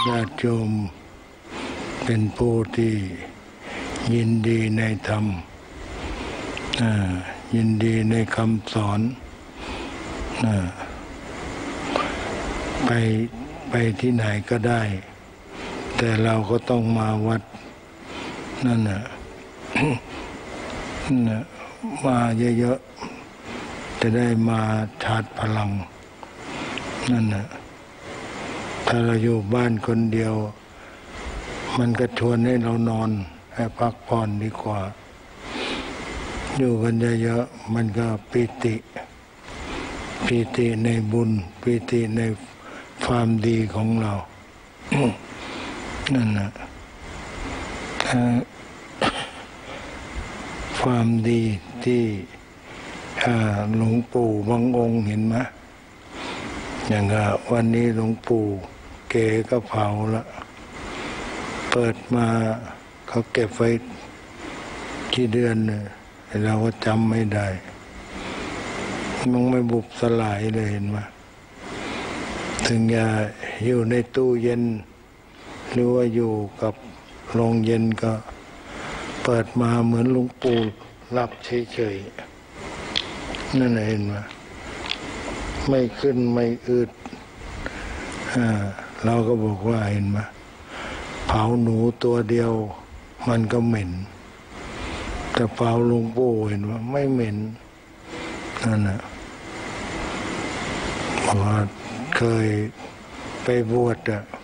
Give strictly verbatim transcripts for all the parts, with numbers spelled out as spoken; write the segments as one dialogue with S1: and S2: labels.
S1: ญาติโยมเป็นผู้ที่ยินดีในธรรมยินดีในคำสอนไปไปที่ไหนก็ได้แต่เราก็ต้องมาวัดนั่นน่ะ มาเยอะๆจะได้มาชาร์จพลังนั่นน่ะถ้าเราอยู่บ้านคนเดียวมันก็ชวนให้เรานอนให้พักผ่อนดีกว่าอยู่กันเยอะๆมันก็ปิติปิติในบุญปิติในความดีของเรา นั่นน่ะความดีที่หลวงปู่บางองค์เห็นไหมอย่างกับวันนี้หลวงปู่เก๋ก็เผาละเปิดมาเขาเก็บไว้กี่เดือนเนี่ยเราก็จำไม่ได้มันไม่บุบสลายเลยเห็นไหมถึงจะอยู่ในตู้เย็นหรือว่าอยู่กับโรงเย็นก็เปิดมาเหมือนหลวงปู่รับเฉยๆนั่นเห็นไหมไม่ขึ้นไม่อืดเราก็บอกว่าเห็นไหมเผาหนูตัวเดียวมันก็เหม็นแต่เผาหลวงปู่เห็นว่าไม่เหม็นนั่นนะเพราะว่าเคยไปบวชอ่ะ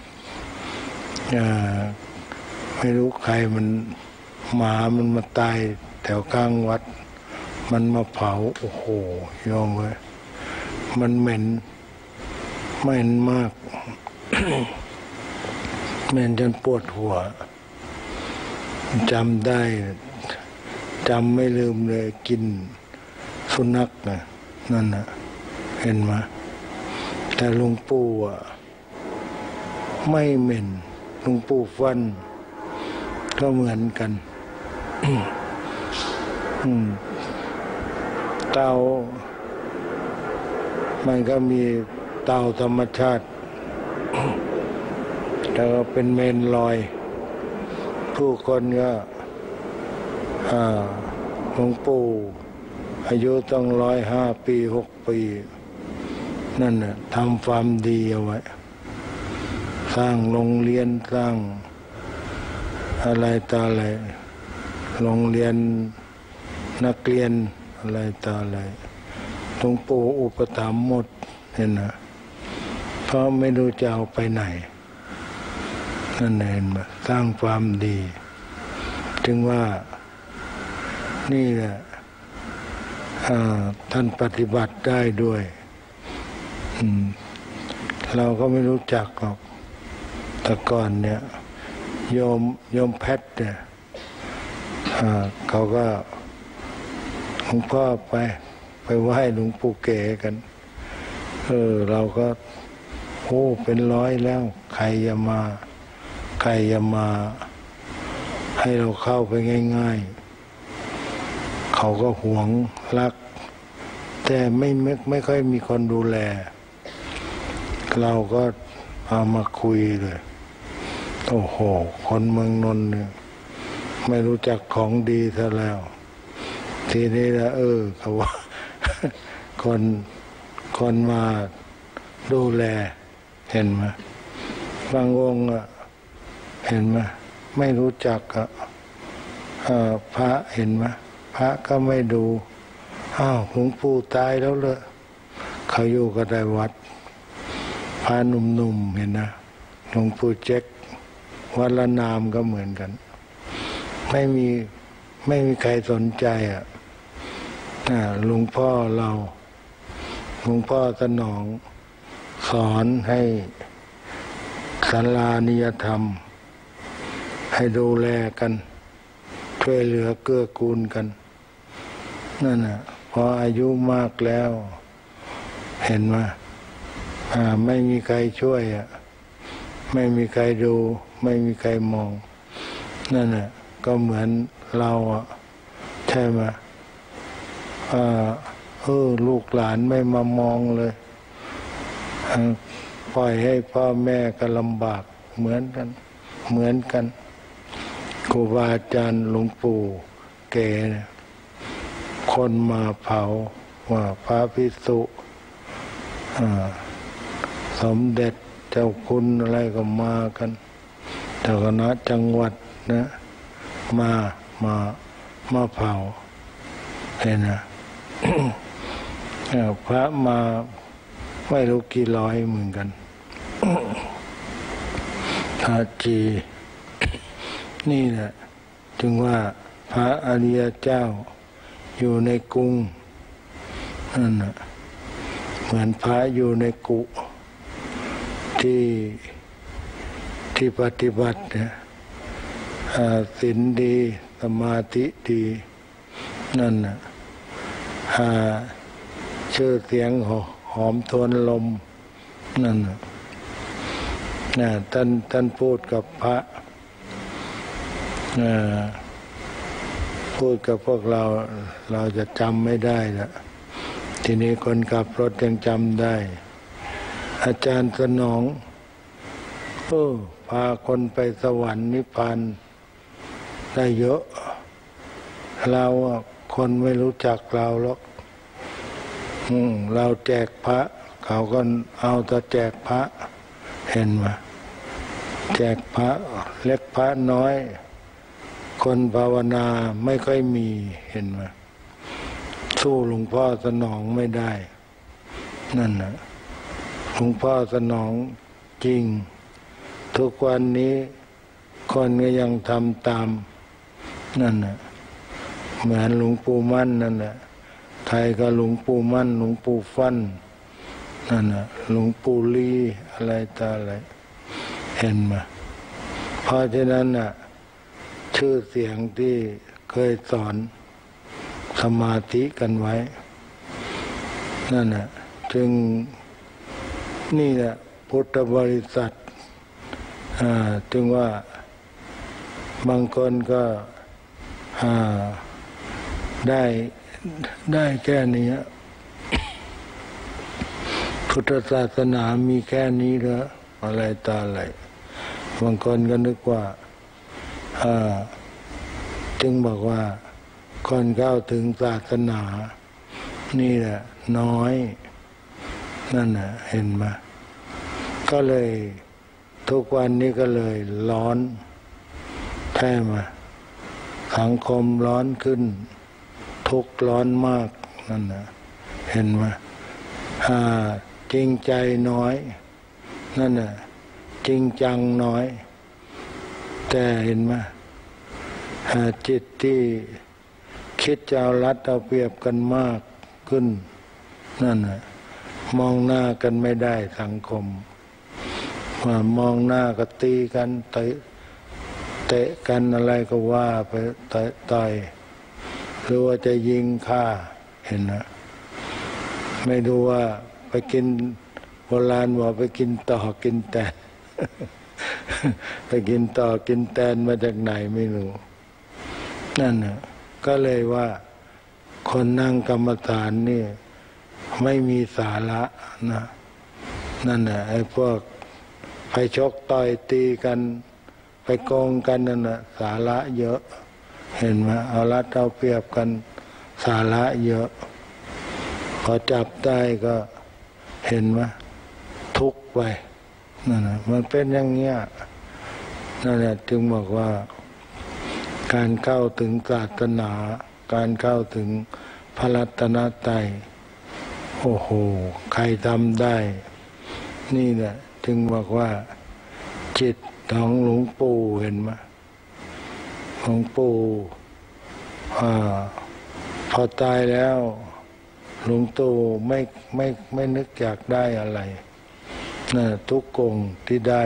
S1: ไม่รู้ใครมันหมามันมาตายแถวข้างวัดมันมาเผาโอ้โหยอมเลยมันเหม็นเหม็นมาก เหม็นจนปวดหัวจำได้จำไม่ลืมเลยกินสุนัขนะนั่นนะเห็นไหมแต่หลวงปู่อ่ะไม่เหม็นหลวงปู่ฟันก็เหมือนกันเตามันก็มีเตาธรรมชาติแต่ก็เป็นเมนลอยผู้คนก็หลวงปู่อายุต้องร้อยห้าปีหกปีนั่นน่ะทำความดีเอาไว้สร้างโรงเรียนสร้างอะไรต่ออะไรโรงเรียนนักเรียนอะไรต่ออะไรหลวงปู่อุปถัมภ์หมดเห็นนะเพราะไม่รู้จะเอาไปไหนนั่นเองมาสร้างความดีถึงว่านี่แหละท่านปฏิบัติได้ด้วยเราก็ไม่รู้จักหรอกแต่ก่อนเนี่ยโยมโยมแพทย์เนี่ยเขาก็หลวงพ่อไปไปไหว้หลวงปู่เก๋กันเออเราก็โอ้เป็นร้อยแล้วใครจะมาใครจะมาให้เราเข้าไปง่ายๆเขาก็หวงรักแต่ไม่ไม่ไม่ค่อยมีคนดูแลเราก็เอามาคุยเลยโอ้โหคนเมืองนนท์เนี่ยไม่รู้จักของดีซะแล้วทีนี้ละเออเขาว่าคนคนมาดูแลเห็นไหมบางองค์อ่ะเห็นไหมไม่รู้จักอ่ะพระเห็นไหมพระก็ไม่ดูอ้าวหลวงปู่ตายแล้วเลยเขาอยู่ก็ได้วัดพระหนุ่มๆเห็นนะหลวงปู่เจ๊กวัดละนามก็เหมือนกันไม่มีไม่มีใครสนใจอ่ะหลวงพ่อเราหลวงพ่อสนองสอนให้ศาลานิยธรรมให้ดูแลกันช่วยเหลือเกื้อกูลกันนั่นน่ะพออายุมากแล้วเห็นไหมไม่มีใครช่วยอ่ะไม่มีใครดูไม่มีใครมองนั่นน่ะก็เหมือนเราอ่ะใช่ไหมเออลูกหลานไม่มามองเลยปล่อยให้พ่อแม่ก็ลำบากเหมือนกันเหมือนกันครูบาอาจารย์หลวงปู่เก๋เนี่ยคนมาเผาว่าพระภิกษุสมเด็จเจ้าคุณอะไรก็มากันเจ้าคณะจังหวัดนะมามามาเผาเห็นนะ พระมาไม่รู้กี่ร้อยเหมือนกันพระจีนี่แหละจึงว่าพระอริยเจ้าอยู่ในกรุงนั่นนะเหมือนพระอยู่ในกุที่ที่ปฏิบัติเนี่ยศีลดีสมาธิดีนั่นนะชื่อเสียงหอมทวนลมนั่นนะท่านท่านพูดกับพระพูดกับพวกเราเราจะจำไม่ได้ละทีนี้คนขับรถยังจำได้อาจารย์สนองเออพาคนไปสวรรค์นิพพานได้เยอะเราคนไม่รู้จักเราหรอกเราแจกพระเขาก็เอาแต่แจกพระเห็นไหมแจกพระเล็กพระน้อยคนภาวนาไม่ค่อยมีเห็นไหมสู้หลวงพ่อสนองไม่ได้นั่นนะหลวงพ่อสนองจริงทุกวันนี้คนก็ยังทำตามนั่นนะเหมือนหลวงปู่มั่นนั่นแหละใครก็หลวงปู่มั่นหลวงปู่ฟั่นนั่นนะหลวงปู่ลีอะไรต่ออะไรเห็นไหมเพราะฉะนั้นน่ะชื่อเสียงที่เคยสอนสมาธิกันไว้นั่นน่ะจึงนี่แหละพุทธบริษัทจึงว่าบางคนก็ได้ได้แค่นี้พุทธศาสนามีแค่นี้เหรออะไรต่ออะไรบางคนก็นึกว่าจึงบอกว่าคนเข้าถึงศาสนานี่แหละน้อยนั่นน่ะเห็นไหมก็เลยทุกวันนี้ก็เลยร้อนแท้มาสังคมร้อนขึ้นทุกข์ร้อนมากนั่นน่ะเห็นไหมจริงใจน้อยนั่นน่ะจริงจังน้อยแต่เห็นไหมจิตที่คิดจะเอารัดเอาเปรียบกันมากขึ้นนั่นน่ะมองหน้ากันไม่ได้สังคมว่ามองหน้าก็ตีกันเตะเตะกันอะไรก็ว่าไปต่อยหรือว่าจะยิงฆ่าเห็นนะไม่ดูว่าไปกินโบราณว่าไปกินต่อกินแตน ไปกินต่อกินแตนมาจากไหนไม่รู้นั่นน่ะก็เลยว่าคนนั่งกรรมฐานนี่ไม่มีสาระนะนั่นน่ะไอ้พวกไปชกต่อยตีกันไปโกงกันนั่นน่ะสาระเยอะเห็นไหมเอารัดเอาเปรียบกันสาระเยอะพอจับได้ก็เห็นไหมทุกข์ไปนั่นน่ะมันเป็นอย่างเงี้ยนั่นแหละจึงบอกว่าการเข้าถึงศาสนาการเข้าถึงพระรัตนตรัยโอ้โหใครทำได้นี่แหละจึงบอกว่าจิตของหลวงปู่เห็นไหมหลวงปู่พอตายแล้วหลวงปู่ไม่ไม่ไม่นึกอยากได้อะไรนะทุกองค์ที่ได้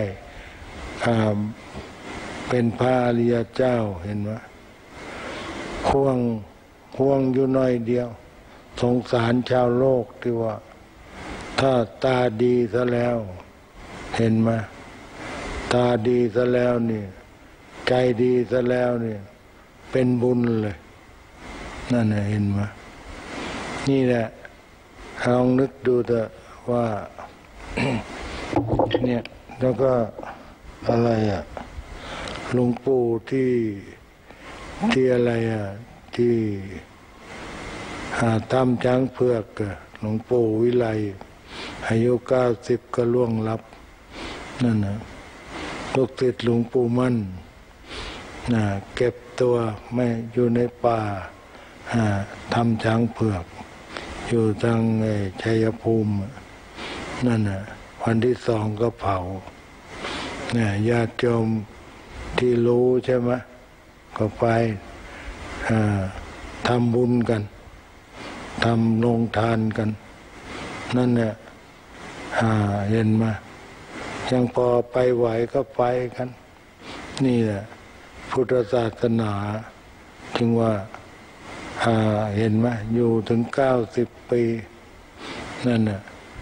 S1: เป็นพระอริยเจ้าเห็นไหมห่วงห่วงอยู่หน่อยเดียวสงสารชาวโลกที่ว่าถ้าตาดีซะแล้วเห็นไหมตาดีซะแล้วนี่ใจดีซะแล้วนี่เป็นบุญเลยนั่นน่ะเห็นไหมนี่แหละลองนึกดูเถอะว่า เนี่ยแล้วก็อะไรอ่ะหลวงปู่ที่ที่อะไรอ่ะที่ทำช้างเผือกหลวงปู่วิไลอายุเก้าสิบก็ล่วงลับนั่นนะลูกศิษย์หลวงปู่มั่นนะเก็บตัวไม่อยู่ในป่าทำช้างเผือกอยู่ทางชัยภูมินั่นน่ะวันที่สองก็เผาเนี่ยญาติโยมที่รู้ใช่ไหมก็ไปทำบุญกันทำโรงทานกันนั่นเนี่ยเห็นไหมยังพอไปไหวก็ไปกันนี่แหละพุทธศาสนาจึงว่าเห็นไหมอยู่ถึงเก้าสิบปีนั่นน่ะ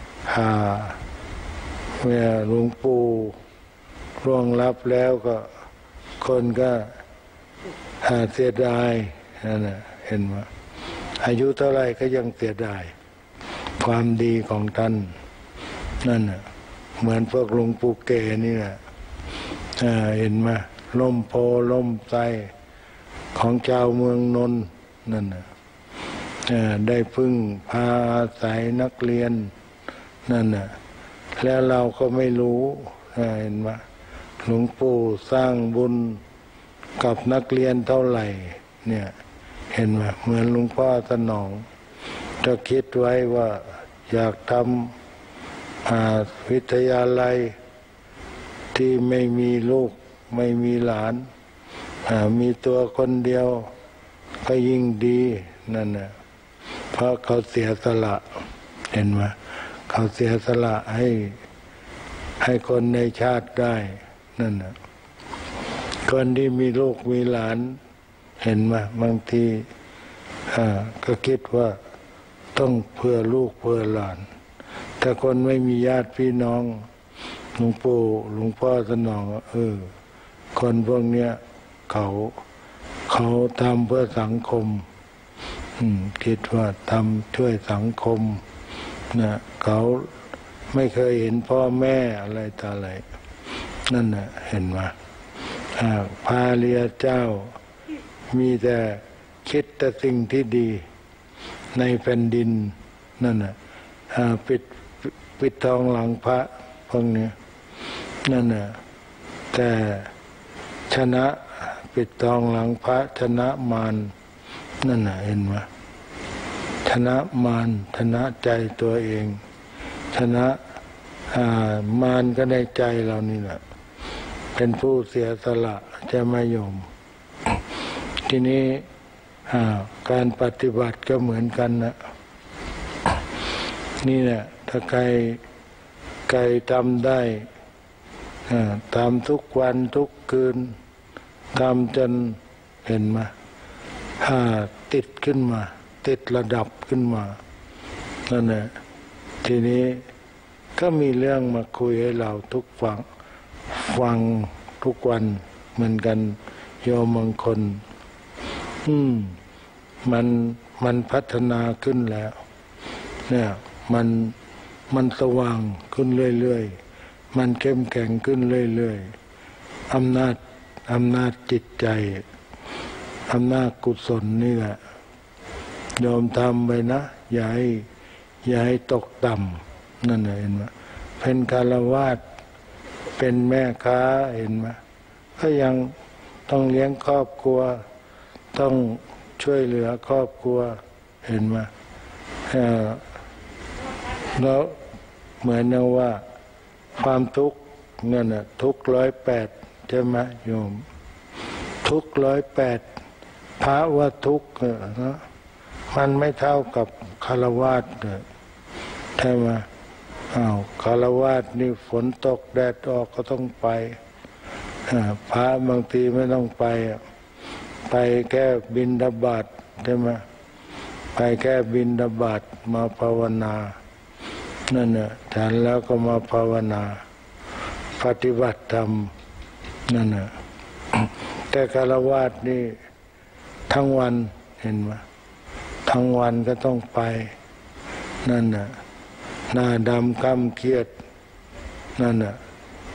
S1: เมื่อหลวงปู่ร่วงลับแล้วก็คนก็เสียดายนั่นน่ะเห็นไหมอายุเท่าไรก็ยังเสียดายความดีของท่านนั่นน่ะเหมือนพวกหลวงปู่เกนี่แหละเห็นไหมล่มโพล่มไทรของชาวเมืองนนท์นั่นน่ะได้พึ่งพาอาศัยนักเรียนนั่นน่ะแล้วเราก็ไม่รู้เห็นไหมหลวงปู่สร้างบุญกับนักเรียนเท่าไหร่เนี่ยเห็นไหมเหมือนหลวงพ่อสนองจะคิดไว้ว่าอยากทำวิทยาลัยที่ไม่มีลูกไม่มีหลานมีตัวคนเดียวก็ยิ่งดีนั่นน่ะเพราะเขาเสียสละเห็นไหมเขาเสียสละให้ให้คนในชาติได้นั่นน่ะคนที่มีลูกมีหลานเห็นไหมบางทีก็คิดว่าต้องเพื่อลูกเพื่อหลานแต่คนไม่มีญาติพี่น้องหลวงปู่หลวงพ่อสนองเออคนพวกเนี้ยเขาเขาทำเพื่อสังคมคิดว่าทำช่วยสังคมนะเขาไม่เคยเห็นพ่อแม่อะไรต่ออะไรนั่นน่ะเห็นไหมพาเรียเจ้ามีแต่คิดแต่สิ่งที่ดีในแผ่นดินนั่นน่ะปิดปิดทองหลังพระพวกนี้นั่นน่ะแต่ชนะปิดทองหลังพระชนะมารนั่นน่ะเห็นไหมชนะมารชนะใจตัวเองชนะมารก็ในใจเรานี่แหละเป็นผู้เสียสละจะไม่ยอมทีนี้การปฏิบัติก็เหมือนกันนะนี่แหละถ้าใครใครทำได้ทำทุกวันทุกคืนทำจนเห็นมาติดขึ้นมาติดระดับขึ้นมานั่นแหละทีนี้ก็มีเรื่องมาคุยให้เราทุกฟังฟังทุกวันเหมือนกันโยมบางคนอืมมันมันพัฒนาขึ้นแล้วเนี่ยมันมันสว่างขึ้นเรื่อยๆมันเข้มแข็งขึ้นเรื่อยๆอำนาจอำนาจจิตใจอำนาจกุศลนี่แหละยอมทำไปนะอย่าให้อย่าให้ตกต่ำนั่นเห็นไหมเป็นคฤหัสถ์เป็นแม่ค้าเห็นไหมก็ยังต้องเลี้ยงครอบครัวต้องช่วยเหลือครอบครัวเห็นไหมแล้วเหมือนกับว่าความทุกข์นั่นน่ะทุกข์ร้อยแปดใช่ไหมโยมทุกข์ร้อยแปดพระว่าทุกข์นะมันไม่เท่ากับคฤหัสถ์ใช่ไหมอ้าวคฤหัสถ์นี่ฝนตกแดดออกก็ต้องไปพระบางทีไม่ต้องไปไปแค่บิณฑบาตใช่ไหมไปแค่บิณฑบาตมาภาวนานั่นน่ะฉันแล้วก็มาภาวนาปฏิบัติธรรมนั่นน่ะแต่คฤหัสถ์นี่ทั้งวันเห็นไหมทั้งวันก็ต้องไปนั่นน่ะหน้าดำคำเครียดนั่นน่ะ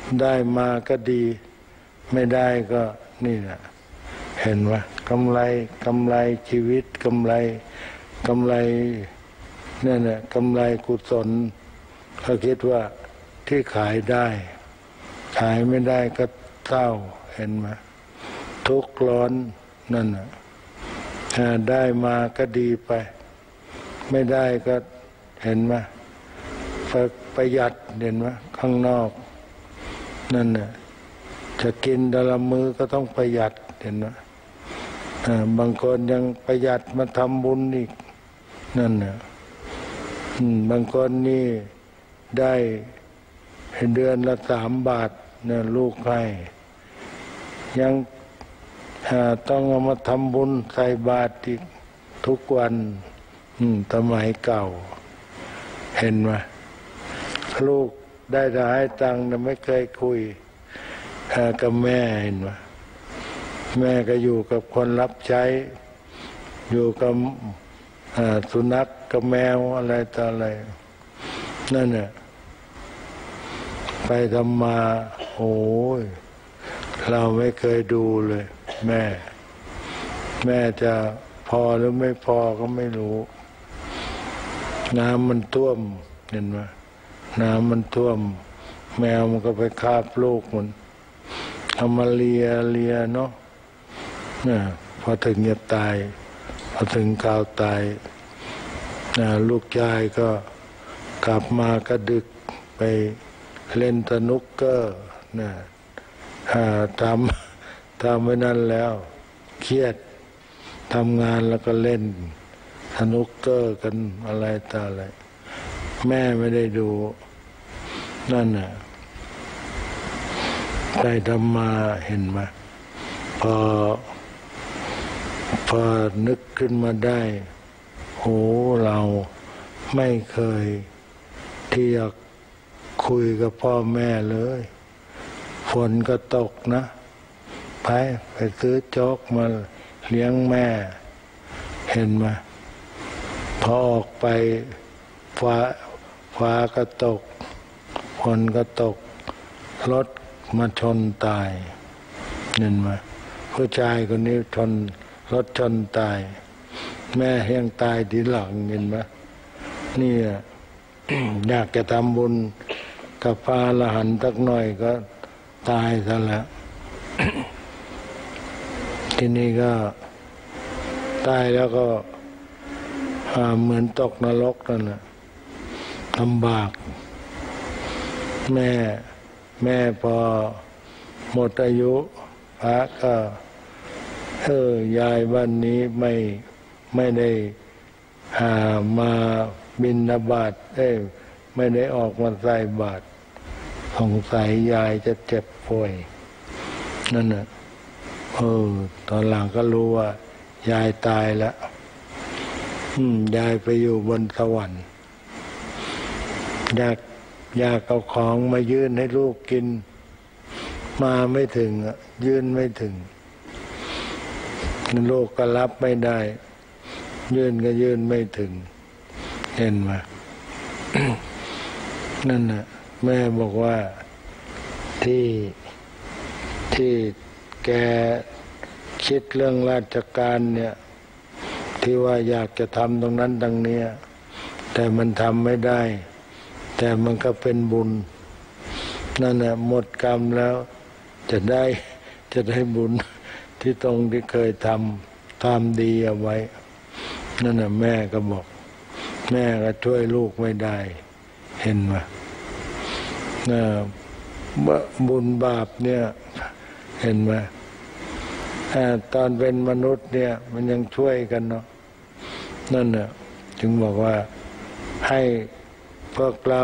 S1: ได้มาก็ดีไม่ได้ก็นี่แหละเห็นไหมกำไรกำไรชีวิตกำไรกำไรเนี่ยนะกำไรกุศลเขาคิดว่าที่ขายได้ขายไม่ได้ก็เศร้าเห็นไหมทุกข์ร้อนนั่นนะได้มาก็ดีไปไม่ได้ก็เห็นไหมประหยัดเห็นไหมข้างนอกนั่นน่ะจะกินแต่ละมื้อก็ต้องประหยัดเห็นไหมบางคนยังประหยัดมาทำบุญอีกนั่นน่ะบางคนนี่ได้เดือนละสามบาทเนี่ยลูกให้ยังต้องเอามาทำบุญใส่บาตรอีกทุกวันสมัยเก่าเห็นไหมลูกได้แต่ให้ตังค์แต่ไม่เคยคุยกับแม่เห็นไหมแม่ก็อยู่กับคนรับใช้อยู่กับสุนัขกับแมวอะไรต่ออะไรนั่นน่ะไปทำมาโอ้ยเราไม่เคยดูเลยแม่แม่จะพอหรือไม่พอก็ไม่รู้น้ำมันท่วมเห็นไหมน้ำมันท่วมแมวมันก็ไปคาบลูกมันเอามาเลียเลียเนาะเนี่ยพอถึงจะตายพอถึงข่าวตายนะลูกชายก็กลับมาก็ดึกไปเล่นสนุกเกอร์นะทำทำไว้นั่นแล้วเครียดทำงานแล้วก็เล่นสนุกเกอร์กันอะไรต่ออะไรแม่ไม่ได้ดูนั่นน่ะได้ทำมาเห็นไหมพอพอนึกขึ้นมาได้โอ้เราไม่เคยที่จะคุยกับพ่อแม่เลยฝนก็ตกนะไปไปซื้อโจ๊กมาเลี้ยงแม่เห็นไหมพอออกไปฟ้าฟ้าก็ตกฝนก็ตกรถมาชนตายเห็นไหมผู้ชายคนนี้ชนรถชนตายแม่เฮียงตายทีหลังเห็นไหมนี่ อยากจะทำบุญกับพระอรหันต์สักหน่อยก็ตายซะแล้ว ทีนี้ก็ตายแล้วก็เหมือนตกนรกนั่นแหละลำบากแม่แม่พอหมดอายุพระก็เออยายวันนี้ไม่ไม่ได้หามาบิณฑบาตเอ้ยไม่ได้ออกมาใส่บาตรสงสัยยายจะเจ็บป่วยนั่นน่ะเออตอนหลังก็รู้ว่ายายตายแล้วอืมยายไปอยู่บนสวรรค์อยากอยากเอาของมายื่นให้ลูกกินมาไม่ถึงอ่ะยื่นไม่ถึงลูกก็รับไม่ได้ยื่นก็ยื่นไม่ถึงเห็นไหม นั่นน่ะแม่บอกว่าที่ที่แกคิดเรื่องราชการเนี่ยที่ว่าอยากจะทำตรงนั้นตรงนี้แต่มันทำไม่ได้แต่มันก็เป็นบุญนั่นน่ะหมดกรรมแล้วจะได้จะได้บุญที่ตรงที่เคยทำทำดีเอาไว้นั่นน่ะแม่ก็บอกแม่ก็ช่วยลูกไม่ได้เห็นไหมนะบุญบาปเนี่ยเห็นไหมตอนเป็นมนุษย์เนี่ยมันยังช่วยกันเนาะนั่นน่ะจึงบอกว่าให้พวกเรา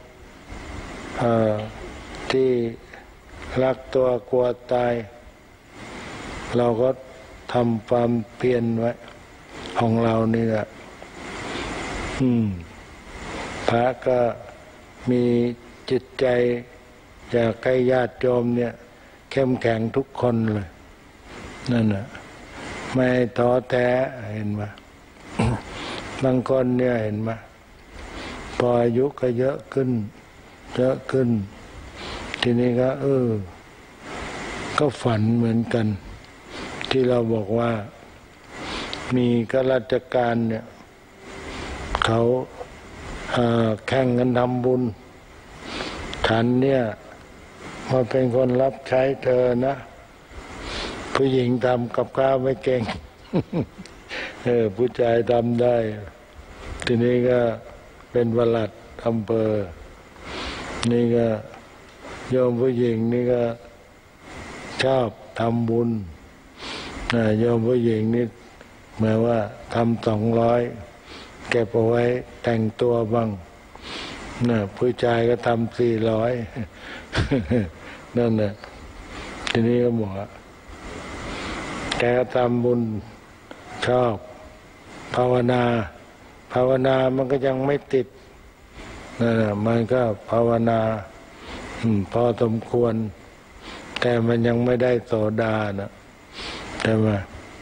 S1: ที่รักตัวกลัวตายเราก็ทำความเพียรไว้ของเรานี่แหละอืมพระก็มีจิตใจอยากให้ญาติโยมเนี่ยเข้มแข็งทุกคนเลยนั่นน่ะไม่ท้อแท้เห็นไหม บางคนเนี่ยเห็นไหมพออายุก็เยอะขึ้นเยอะขึ้นทีทีนี้ก็เออก็ฝันเหมือนกันที่เราบอกว่ามีข้าราชการเนี่ยเขาแข่งกันทำบุญฉันเนี่ยมาเป็นคนรับใช้เธอนะผู้หญิงทำกับข้าวไม่เก่ง เออผู้ชายทำได้ทีนี้ก็เป็นปลัดอำเภอนี่ก็โยมผู้หญิงนี่ก็ชอบทำบุญโยมผู้หญิงนี่หมายว่าทำสองร้อยเก็บเอาไว้แต่งตัวบ้างนะผู้ชายก็ทำสี่ร้อยนั่นแหละทีนี้ก็บอกแกก็ทำบุญชอบภาวนาภาวนามันก็ยังไม่ติดนั่นแหละมันก็ภาวนาพอสมควรแต่มันยังไม่ได้โสดานะใช่ไหม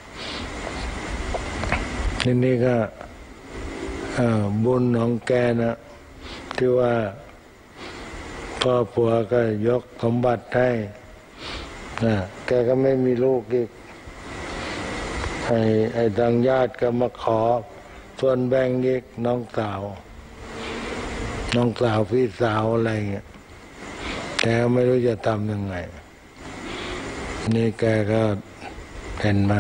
S1: ทีนี้ก็บุญของแกนะที่ว่าพ่อผัวก็ยกสมบัติให้นะแกก็ไม่มีลูกอีกไอ้ไอ้ทางญาติก็มาขอส่วนแบ่งอีกน้องสาวน้องสาวพี่สาวอะไรเงี้ยแกไม่รู้จะทำยังไงนี่แกก็เห็นมา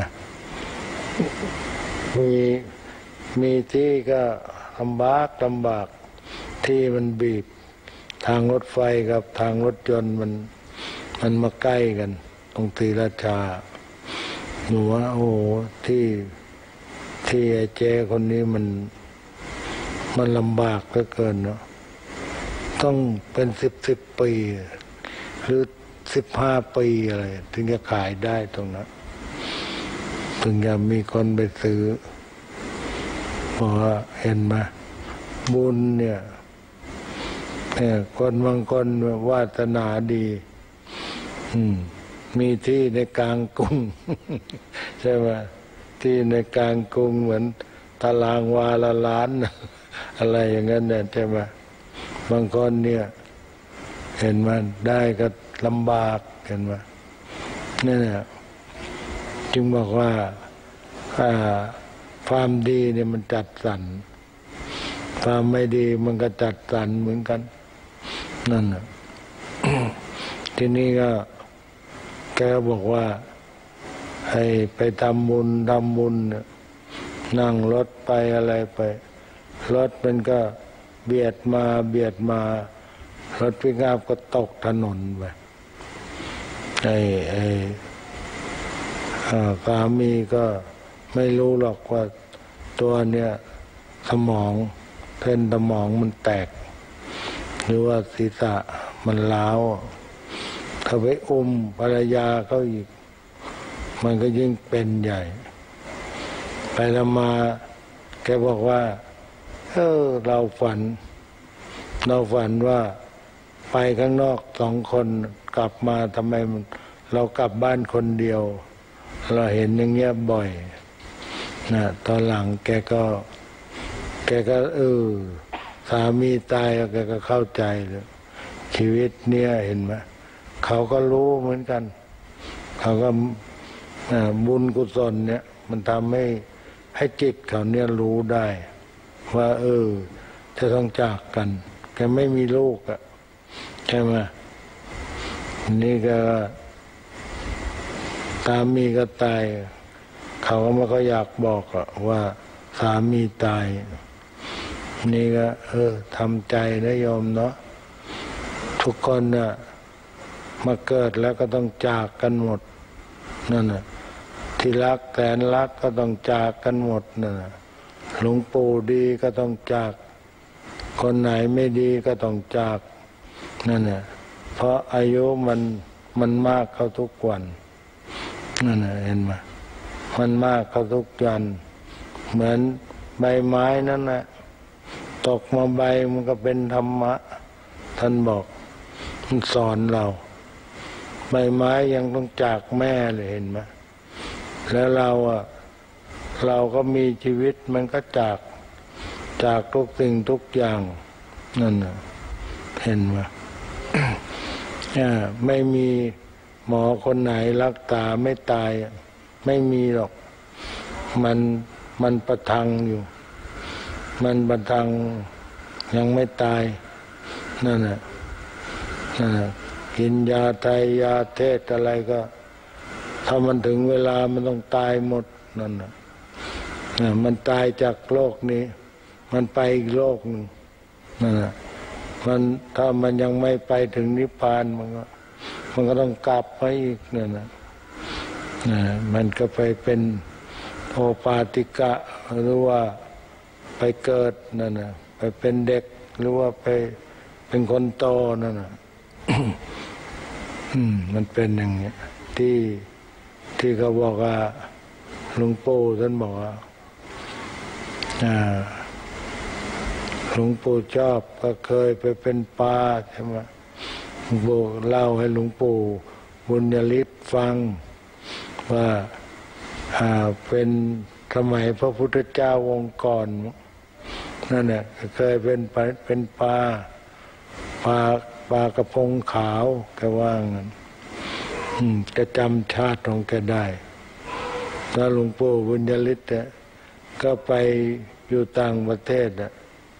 S1: มีมีที่ก็ลำบากลำบากที่มันบีบทางรถไฟกับทางรถยนต์มันมันมาใกล้กันตรงศรีราชาหนูว่าโอ้ที่ที่ไอ้เจ้คนนี้มันมันลำบากเหลือเกินเนาะต้องเป็นสิบสิบปีหรือสิบห้าปีอะไรถึงจะขายได้ตรงนั้นถึงจะมีคนไปซื้อเพราะว่าเห็นไหมบุญเนี่ยเนี่ยคนบางคนวาสนาดีอืมมีที่ในกลางกรุง ใช่ไหมที่ในกลางกรุงเหมือนตารางวาละล้าน อะไรอย่างนั้นเนี่ยใช่ไหมบางคนเนี่ยเห็นมันได้ก็ลำบากเห็นไหมนี่เนี่ยจึงบอกว่าความดีเนี่ยมันจัดสรรความไม่ดีมันก็จัดสรรเหมือนกันนั่นน่ะ ทีนี้ก็แกบอกว่าให้ไปทำบุญทำบุญนั่งรถไปอะไรไปรถมันก็เบียดมาเบียดมารถพิกอัพก็ตกถนนไปไอ้ไอ้สามีก็ไม่รู้หรอกว่าตัวเนี้ยสมองเส้นสมองมันแตกหรือว่าศีรษะมันร้าวถ้าไปอุ้มภรรยาเขาอีกมันก็ยิ่งเป็นใหญ่ไปแล้วมาแกบอกว่าเออเราฝันเราฝันว่าไปข้างนอกสองคนกลับมาทำไมเรากลับบ้านคนเดียวเราเห็นอย่างเงี้ยบ่อยนะตอนหลังแกก็แกก็เออสามีตายแกก็เข้าใจเลยชีวิตเนี่ยเห็นไหมเขาก็รู้เหมือนกันเขาก็บุญกุศลเนี่ยมันทำให้ให้จิตเขาเนี่ยรู้ได้ว่าเออจะต้องจากกันแกไม่มีลูกอ่ะใช่ไหมนี่ก็สามีก็ตายเขาก็ไม่ก็อยากบอกว่าสามีตายนี่ก็เออทำใจนะโยมเนาะทุกคนน่ะมาเกิดแล้วก็ต้องจากกันหมดนั่นน่ะที่รักแสนรักก็ต้องจากกันหมดนั่นน่ะหลวงปู่ดีก็ต้องจากคนไหนไม่ดีก็ต้องจากนั่นน่ะเพราะอายุมันมันมากเข้าทุกวันนั่นน่ะเห็นไหมมันมากเข้าทุกวันเหมือนใบไม้นั่นแหละตกมาใบมันก็เป็นธรรมะท่านบอกมันสอนเราใบไม้ยังต้องจากแม่เลยเห็นไหมแล้วเราอ่ะเราก็มีชีวิตมันก็จากจากทุกสิ่งทุกอย่างนั่นน่ะเห็นไหมไม่มีหมอคนไหนรักษาไม่ตายไม่มีหรอกมันมันประทังอยู่มันประทังยังไม่ตายนั่นน่ะนั่นน่ะกินยาไทยยาเทศอะไรก็ถ้ามันถึงเวลามันต้องตายหมดนั่นน่ะมันตายจากโลกนี้มันไปอีกโลกหนึ่งนั่นน่ะมันถ้ามันยังไม่ไปถึงนิพพานมันก็มันก็ต้องกลับไปอีกนั่นน่ะมันก็ไปเป็นโอปาติกะหรือว่าไปเกิดนั่นน่ะไปเป็นเด็กหรือว่าไปเป็นคนโตนั่นน่ะ มันเป็นอย่างนี้ที่ที่เขาบอกว่าหลวงปู่ท่านบอกว่าหลวงปู่ชอบก็เคยไปเป็นปลาใช่ไหมหลวงปู่เล่าให้หลวงปู่บุญญฤทธิ์ฟังว่าเป็นสมัยพระพุทธเจ้าองค์ก่อนนั่นแหละเคยเป็นเป็นปลาปลาปลากระพงขาวแกว่างั้นจะจำชาติของแกได้แล้วหลวงปู่บุญญฤทธิ์ก็ไปอยู่ต่างประเทศอ่ะ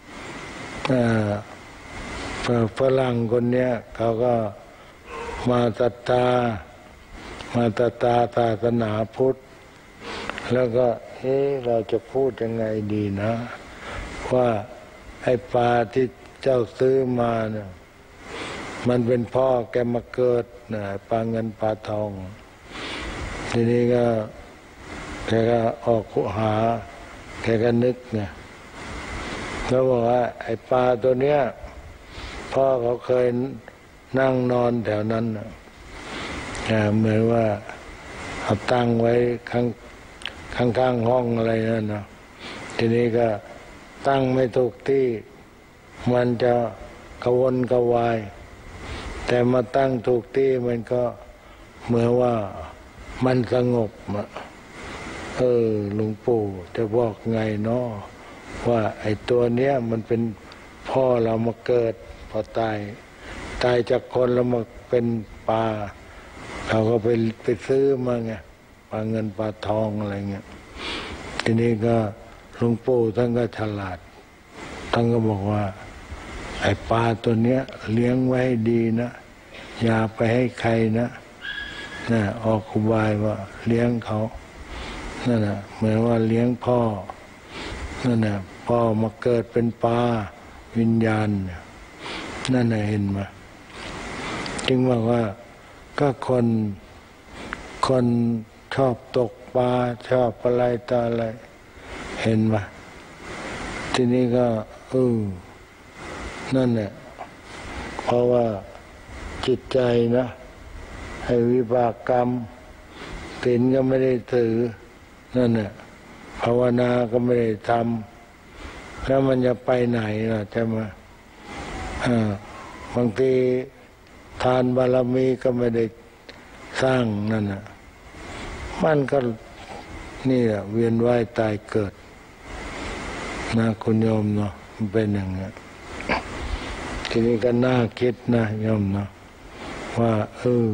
S1: ฝรั่งคนเนี้ยเขาก็มาศรัทธามาศรัทธาศาสนาพุทธแล้วก็เอ๊ะเราจะพูดยังไงดีนะว่าไอ้ปลาที่เจ้าซื้อมาเนี่ยมันเป็นพ่อแกมาเกิดนะปลาเงินปลาทองทีนี้ก็แกก็ออกขุหาแกก็นึกไงแล้วบอกว่าไอ้ปลาตัวเนี้ยพ่อเขาเคยนั่งนอนแถวนั้นนะเหมือนว่าเอาตั้งไว้ข้างข้างๆห้องอะไรนั่นนะทีนี้ก็ตั้งไม่ถูกที่มันจะกระวนกระวายแต่มาตั้งถูกที่มันก็เหมือนว่ามันสงบอะเออหลวงปู่จะบอกไงเนาะว่าไอ้ตัวเนี้ยมันเป็นพ่อเรามาเกิดพอตายตายจากคนแล้วมาเป็นปลาเขาก็ไปไปซื้อมาไงปลาเงินปลาทองอะไรเงี้ยทีนี้ก็หลวงปู่ท่านก็ฉลาดท่านก็บอกว่าไอ้ปลาตัวเนี้ยเลี้ยงไว้ดีนะอย่าไปให้ใครนะนะออกอุบายว่าเลี้ยงเขานั่นน่ะเหมือนว่าเลี้ยงพ่อนั่นน่ะพ่อมาเกิดเป็นปลาวิญญาณนั่นน่ะเห็นไหมจึงบอกว่าก็คนคนชอบตกปลาชอบอะไรต่ออะไรเห็นไหมทีนี้ก็เออนั่นแหละเพราะว่าจิตใจนะให้วิบากกรรมศีลก็ไม่ได้ถือนั่นแหละภาวนาก็ไม่ได้ทำแล้วมันจะไปไหนล่ะใช่ไหมอ่าบางทีทานบารมีก็ไม่ได้สร้างนั่นน่ะมันก็นี่แหละเวียนว่ายตายเกิดนะคุณโยมเนาะมันเป็นอย่างนี้ทีนี้ก็น่าคิดนะโยมเนาะว่าเออ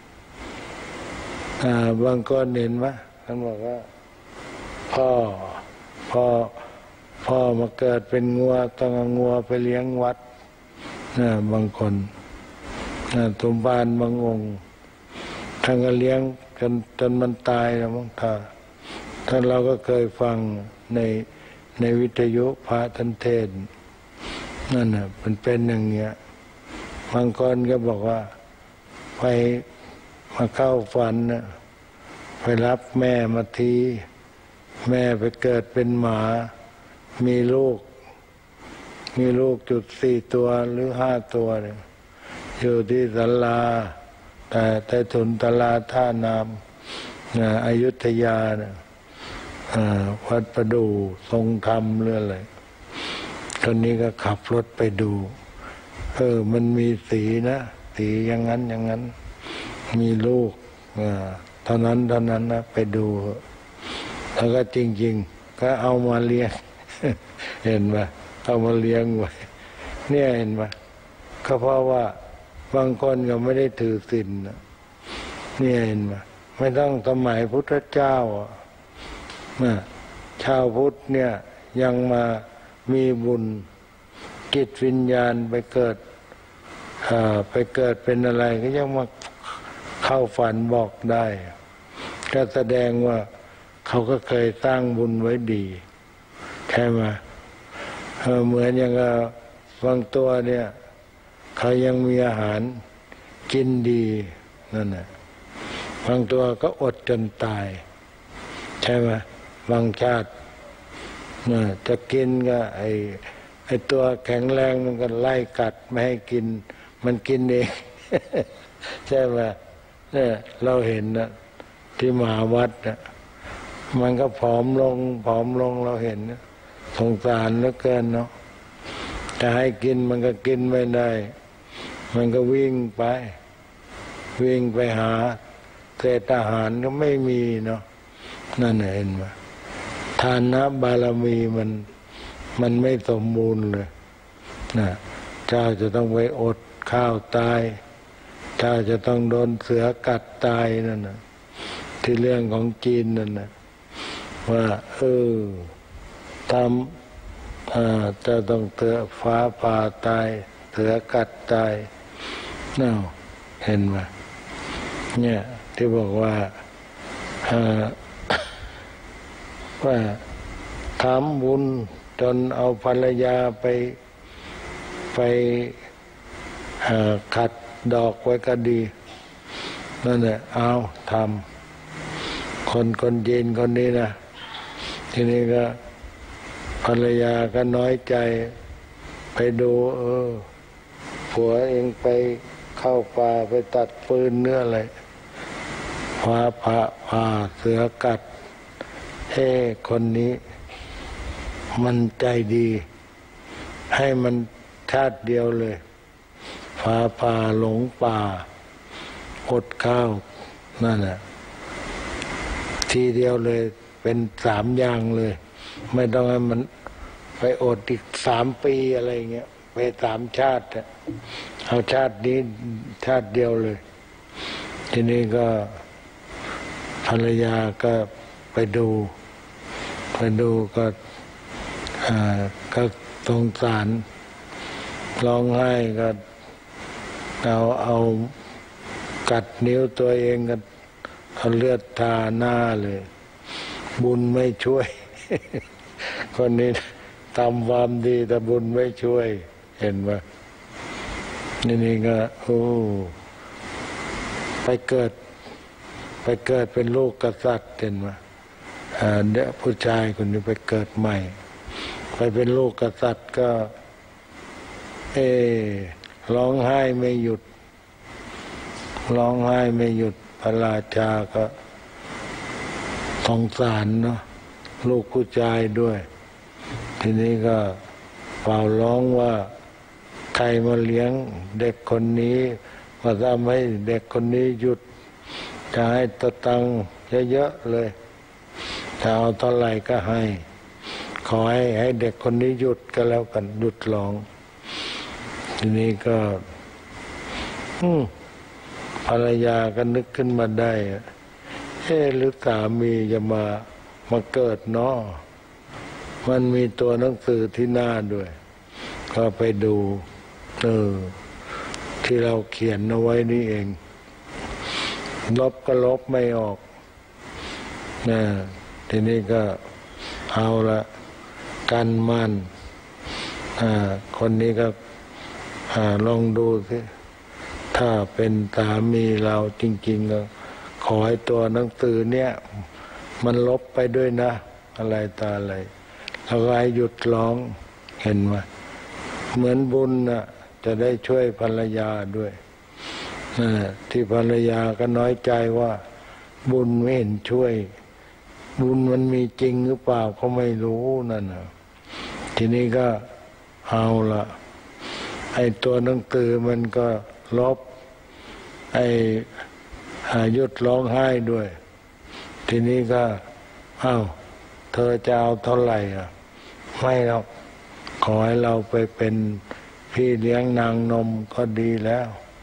S1: อ่าบางคนเห็นไหมท่านบอกว่าพ่อพ่อพ่อมาเกิดเป็นงัวต้องเอางัวไปเลี้ยงวัดนะบางคนนะตุมบานบางองค์ท่านก็เลี้ยงจนจนมันตายแล้วมั้งท่าท่านเราก็เคยฟังในในวิทยุพระท่านเทศน์นั่นน่ะมันเป็นอย่างเงี้ยบางคนก็บอกว่าไปมาเข้าฝันนะไปรับแม่มาทีแม่ไปเกิดเป็นหมามีลูกมีลูกจุดสี่ตัวหรือห้าตัวเนี่ยอยู่ที่ศาลาแต่ใต้ถุนศาลาท่าน้ำนะอยุธยาเนี่ยวัดประดู่ทรงธรรมเรื่องอะไรตอนนี้ก็ขับรถไปดูเออมันมีสีนะสีอย่างนั้นอย่างนั้นมีลูกเท่านั้นเท่านั้นนะไปดูแล้วก็จริงๆก็เอามาเลี้ยง เห็นไหมเอามาเลี้ยงไว้เนี่ยเห็นไหมก็เพราะว่าบางคนก็ไม่ได้ถือศีลนี่เห็นไหมไม่ต้องสมัยพุทธเจ้านะชาวพุทธเนี่ยยังมามีบุญจิตวิญญาณไปเกิดไปเกิดเป็นอะไรก็ยังมาเข้าฝันบอกได้ก็แสดงว่าเขาก็เคยสร้างบุญไว้ดีใช่ไหมเหมือนอย่างบางตัวเนี่ยเขายังมีอาหารกินดีนั่นแหละบางตัวก็อดจนตายใช่ไหมบางชาติจะกินก็ไอไอตัวแข็งแรงมันก็ไล่กัดไม่ให้กินมันกินเองใช่ไหมเนี่ยเราเห็นนะที่มหาวัดนะมันก็ผอมลงผอมลงเราเห็นนะสงสารเหลือเกินเนาะจะให้กินมันก็กินไม่ได้มันก็วิ่งไปวิ่งไปหาเศษอาหารก็ไม่มีเนาะนั่นเห็นไหมทานนะบารมีมันมันไม่สมบูรณ์เลยนะเจ้าจะต้องไปอดข้าวตายเจ้าจะต้องโดนเสือกัดตายนั่นนะที่เรื่องของจีนนั่นนะว่าเออทำจะต้องเสือฟ้าผ่าตายเสือกัดตายน่าเห็นไหมเนี่ยที่บอกว่าว่าทำบุญจนเอาภรรยาไปไปขัดดอกไว้ก็ดีนั่นแหละเอาทำคนคนจีนคนนี้นะทีนี้ก็ภรรยาก็น้อยใจไปดูเออผัวเองไปเข้าป่าไปตัดปืนเนื้ออะไรฟ้าผ่าผ่าเสือกัดเฮ้คนนี้มันใจดีให้มันชาติเดียวเลยฟ้าผ่าหลงป่าอดข้าวนั่นแหละทีเดียวเลยเป็นสามอย่างเลยไม่ต้องให้มันไปอดอีกสามปีอะไรเงี้ยไปสามชาติเอาชาตินี้ชาติเดียวเลยทีนี้ก็ภรรยาก็ไปดูไปดูก็ก็สงสารร้องไห้ก็เอาเอากัดนิ้วตัวเองก็เอาเลือดทาหน้าเลยบุญไม่ช่วย คนนี้ทำความดีแต่บุญไม่ช่วยเห็นไหมนี่นี่ก็โอ้ไปเกิดไปเกิดเป็นลูกกษัตริย์เห็นไหมเด็กผู้ชายคนนี้ไปเกิดใหม่ไปเป็นลูกกษัตริย์ก็เอร้องไห้ไม่หยุดร้องไห้ไม่หยุดพระราชาก็สงสารเนาะลูกผู้ชายด้วยทีนี้ก็เป่าร้องว่าใครมาเลี้ยงเด็กคนนี้มาทำให้เด็กคนนี้หยุดจะให้ตะตังเยอะๆเลยจะเอาเท่าไหร่ก็ให้ขอให้ให้เด็กคนนี้หยุดก็แล้วกันหยุดร้องทีนี้ก็ภรรยาก็นึกขึ้นมาได้เอ๊ะหรือสามีจะมามาเกิดเนาะมันมีตัวหนังสือที่หน้าด้วยก็ไปดูเออที่เราเขียนเอาไว้นี่เองลบก็ลบไม่ออกนะทีนี้ก็เอาละกันมั่นอ่าคนนี้ก็อ่าลองดูสิถ้าเป็นสามีเราจริงๆก็ขอให้ตัวหนังสือเนี่ยมันลบไปด้วยนะอะไรตาอะไรแล้วก็ให้หยุดร้องเห็นไหมเหมือนบุญน่ะจะได้ช่วยภรรยาด้วยนั่นแหละที่ภรรยาก็น้อยใจว่าบุญไม่เห็นช่วยบุญมันมีจริงหรือเปล่าก็ไม่รู้นั่นนะทีนี้ก็เอาละไอ้ตัวหนังสือมันก็ลบไอ้หยุดร้องไห้ด้วยทีนี้ก็เอ้าเธอจะเอาเท่าไหร่อ่ะไม่หรอกขอให้เราไปเป็นพี่เลี้ยงนางนมก็ดีแล้ว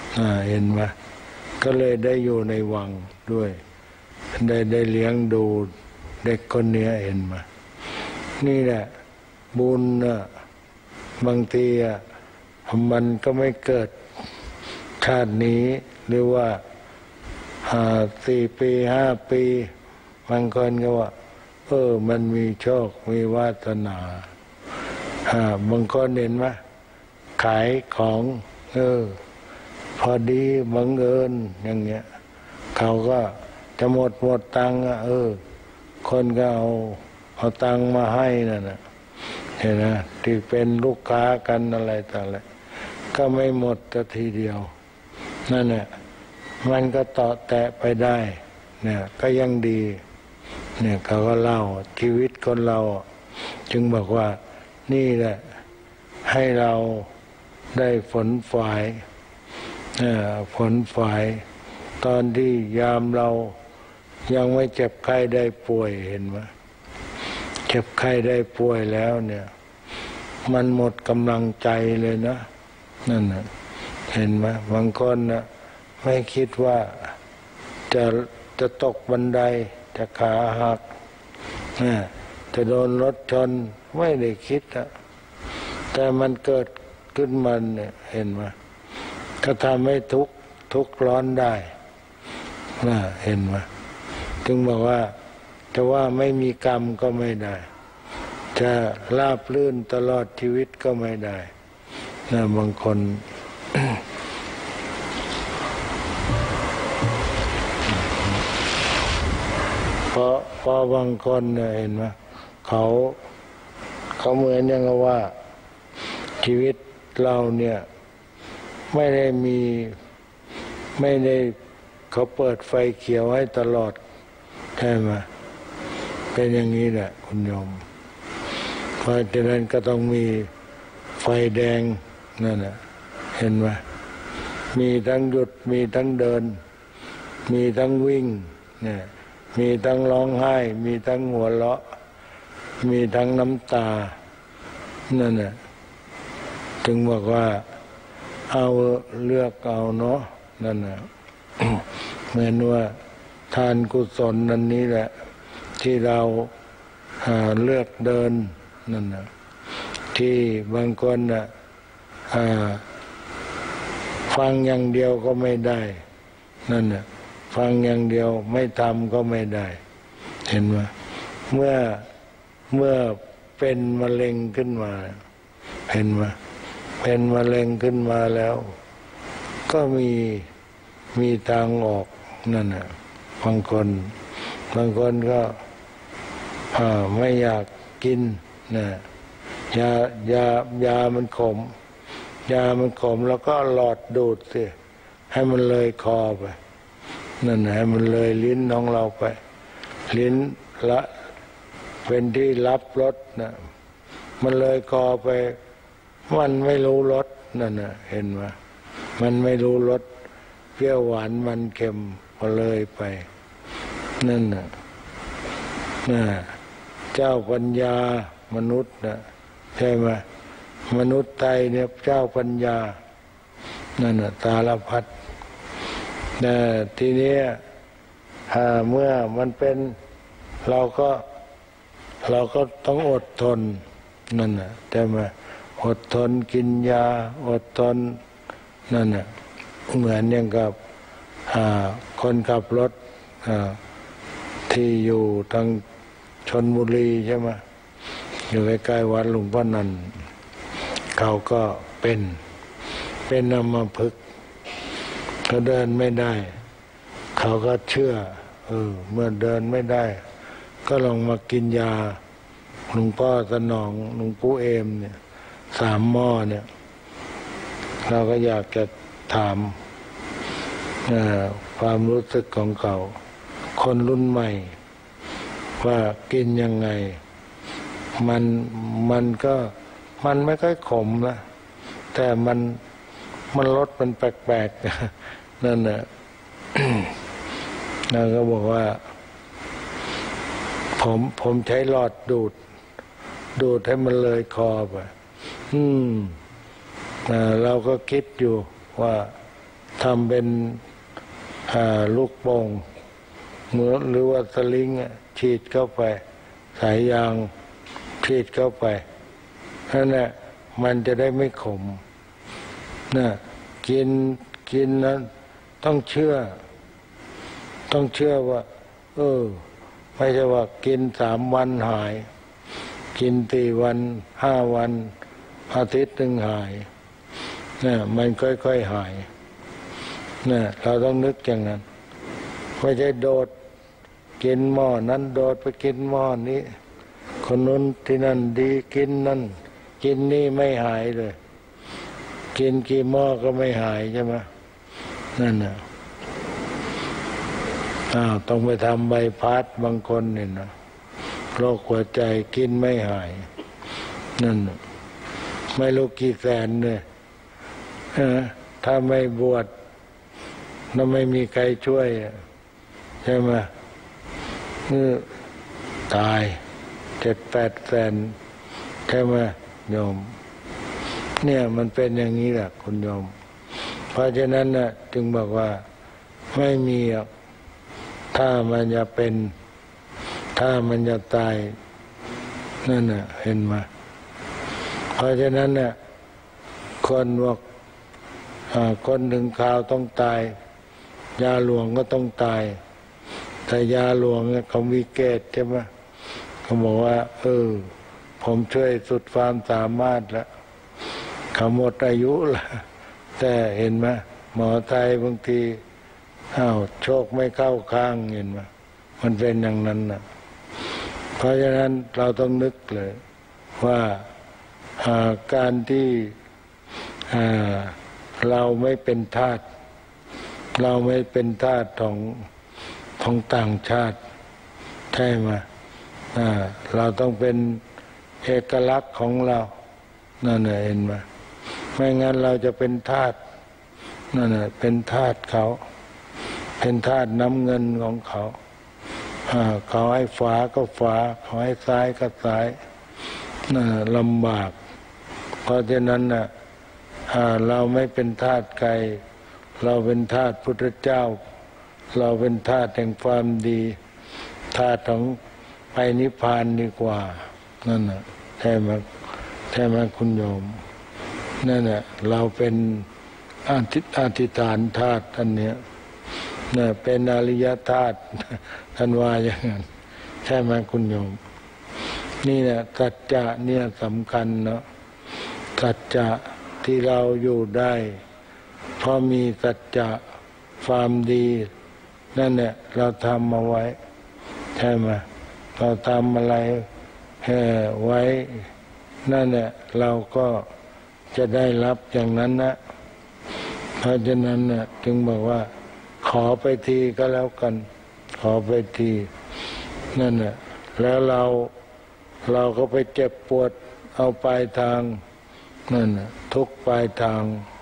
S1: เห็นไหมก็เลยได้อยู่ในวังด้วยได้ได้เลี้ยงดูเด็กคนนี้เห็นไหมนี่แหละบุญนะบางทีอ่ะมันก็ไม่เกิดชาตินี้หรือว่าสี่ปีห้าปีบางคนก็ว่าเออมันมีโชคมีวาสนาบางคนเห็นไหมขายของเออพอดีบังเอิญอย่างเงี้ยเขาก็จะหมดหมดตังค์อ่ะเออคนก็เอาเอาตังค์มาให้นั่นนะเห็นไหมที่เป็นลูกค้ากันอะไรต่ออะไรก็ไม่หมดแต่ทีเดียวนั่นแหละมันก็ต่อแตะไปได้เนี่ยก็ยังดีเนี่ยเขาก็เล่าชีวิตคนเราจึงบอกว่านี่แหละให้เราได้ฝนฝ่ายฝนฝ่ายตอนที่ยามเรายังไม่เจ็บไข้ได้ป่วยเห็นไหมเจ็บไข้ได้ป่วยแล้วเนี่ยมันหมดกำลังใจเลยนะนั่นนะเห็นไหมบางคนนะไม่คิดว่าจะจะตกบันไดจะขาหักจะโดนรถชนไม่ได้คิดอะแต่มันเกิดขึ้นมันเนี่ยเห็นไหมก็ทำให้ทุกข์ทุกข์ร้อนได้นะเห็นไหมถึงบอกว่าจะว่าไม่มีกรรมก็ไม่ได้จะราบรื่นตลอดชีวิตก็ไม่ได้นะบางคน เพราะเพราะบางคนเนี่ยเห็นไหมเขาเขาเหมือนอย่างว่าชีวิตเราเนี่ยไม่ได้มีไม่ได้เขาเปิดไฟเขียวให้ตลอดใช่ไหมเป็นอย่างนี้แหละคุณโยมเพราะฉะนั้นก็ต้องมีไฟแดงนั่นแหละเห็นไหมมีทั้งหยุดมีทั้งเดินมีทั้งวิ่งเนี่ยมีทั้งร้องไห้มีทั้งหัวเราะมีทั้งน้ำตานั่นแหละถึงบอกว่าเอาเลือกเอาเนาะนั่นแหละ เหมือนว่าทานกุศลนั่นนี้แหละที่เราเลือกเดินนั่นนะที่บางคนน่ะฟังอย่างเดียวก็ไม่ได้นั่นน่ะฟังอย่างเดียวไม่ทำก็ไม่ได้เห็นไหมเมื่อเมื่อเป็นมะเร็งขึ้นมาเห็นไหมเป็นมะเร็งขึ้นมาแล้วก็มีมีทางออกนั่นน่ะบางคนบางคนก็ไม่อยากกินนะยายายามันขมยามันขมแล้วก็หลอดดูดสิให้มันเลยคอไปนั่นให้มันเลยลิ้นของเราไปลิ้นละเป็นที่รับรสนะมันเลยคอไปมันไม่รู้รสนั่นน่ะเห็นไหมมันไม่รู้รสเปรี้ยวหวานมันเค็มก็เลยไปนั่นน่ะน่ะเจ้าปัญญามนุษย์นะใช่ไหมมนุษย์ไทยเนี่ยเจ้าปัญญานั่นน่ะสารพัดนะทีนี้เมื่อมันเป็นเราก็เราก็ต้องอดทนนั่นน่ะใช่ไหมอดทนกินยาอดทนนั่นน่ะเหมือนอย่างกับคนขับรถที่อยู่ทางชลบุรีใช่ไหมอยู่ใกล้ๆวัดหลวงพ่อนันท์เขาก็เป็นเป็นอัมพฤกษ์เขาเดินไม่ได้เขาก็เชื่อเออเมื่อเดินไม่ได้ก็ลองมากินยาหลวงพ่อสนองหลวงปู่เอมเนี่ยสามหม้อเนี่ยเราก็อยากจะถามความรู้สึกของเขาคนรุ่นใหม่ว่ากินยังไงมันมันก็มันไม่ค่อยขมนะแต่มันมันรสมันแปลกๆนั่นน่ะ เราก็บอกว่าผมผมใช้หลอดดูดดูดให้มันเลยคอไปอืมเราก็คิดอยู่ว่าทำเป็นลูกโป่งเหมือนหรือว่าสลิงฉีดเข้าไปสายยางฉีดเข้าไปนั่นแหละมันจะได้ไม่ขมนะกินกินนั้นต้องเชื่อต้องเชื่อว่าเออไม่ใช่ว่ากินสามวันหายกินสี่วันห้าวันอาทิตย์หนึ่งหายนะมันค่อยๆหายนะเราต้องนึกอย่างนั้นไม่ใช่โดดกินหม้อนั้นโดดไปกินหม้อนี้คนนู้นที่นั่นดีกินนั่นกินนี่ไม่หายเลยกินกี่หม้อก็ไม่หายใช่ไหมนั่นน่ะอ้าวต้องไปทำใบพัดบางคนเนี่ยนะโรคหัวใจกินไม่หายนั่นไม่รู้กี่แสนเลยถ้าไม่บวชแล้วไม่มีใครช่วยใช่ไหมตายเจ็ดแปดแสนใช่ไหมโยมเนี่ยมันเป็นอย่างนี้แหละคุณโยมเพราะฉะนั้นนะจึงบอกว่าไม่มีถ้ามันจะเป็นถ้ามันจะตายนั่นน่ะเห็นไหมเพราะฉะนั้นน่ะคนบอกคนถึงคราวต้องตายยาหลวงก็ต้องตายแต่ยาหลวงเนี่ยเขามีเกณฑ์ใช่ไหมเขาบอกว่าเออผมช่วยสุดความสามารถแล้วเขาหมดอายุละแต่เห็นไหมหมอไทยบางทีอ้าวโชคไม่เข้าข้างเห็นไหมมันเป็นอย่างนั้นนะเพราะฉะนั้นเราต้องนึกเลยว่าการที่เราไม่เป็นทาสเราไม่เป็นทาสของของต่างชาติใช่ไหมเราต้องเป็นเอกลักษณ์ของเรานั่นเห็นไหมไม่งั้นเราจะเป็นทาสนั่นเป็นทาสเขาเป็นทาสน้ำเงินของเขาเขาให้ฝาก็ฝาเขาให้ซ้ายก็ซ้ายลำบากเพราะฉะนั้นน่ะเราไม่เป็นทาสใครเราเป็นทาสพุทธเจ้าเราเป็นทาสแห่งความดีทาสของไปนิพพานดีกว่านั่นน่ะใช่ไหมใช่ไหมคุณโยมนั่นน่ะเราเป็นอธิอธิษฐานธาตุอันเนี้ยเนี่ยเป็นอริยธาตุท่านว่าอย่างนั้นใช่ไหมคุณโยมนี่แหละสัจจะเนี่ยสำคัญเนาะสัจจะที่เราอยู่ได้เพราะมีสัจจะความดีนั่นแหละเราทำมาไว้ใช่ไหมเราทำอะไรไว้นั่นแหละเราก็จะได้รับอย่างนั้นนะเพราะฉะนั้นน่ะจึงบอกว่าขอไปทีก็แล้วกันขอไปทีนั่นแหละแล้วเราเราก็ไปเจ็บปวดเอาปลายทางนั่นทุกปลายทาง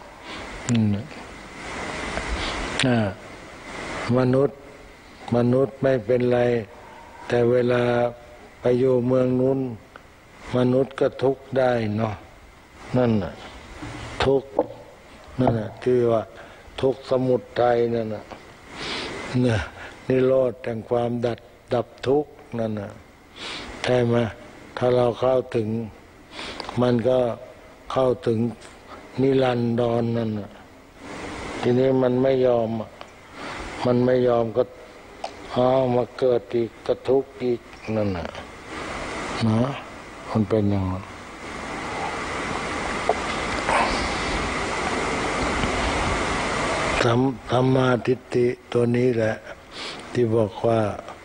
S1: อ่ามนุษย์มนุษย์ไม่เป็นไรแต่เวลาไปอยู่เมืองนู้นมนุษย์ก็ทุกข์ได้เนาะนั่นน่ะทุกข์นั่นน่ะคือว่าทุกข์สมุทัยนั่นน่ะเนี่ยนิโรธแห่งความดับดับทุกข์นั่นน่ะใช่ไหมถ้าเราเข้าถึงมันก็เข้าถึงนิรันดรนั่นน่ะทีนี้มันไม่ยอมมันไม่ยอมก็อ้าวมาเกิดอีกก็ทุกข์อีกนั่นน่ะนะมันเป็นอย่างนั้นสัมมาทิฏฐิตัวนี้แหละที่บอกว่า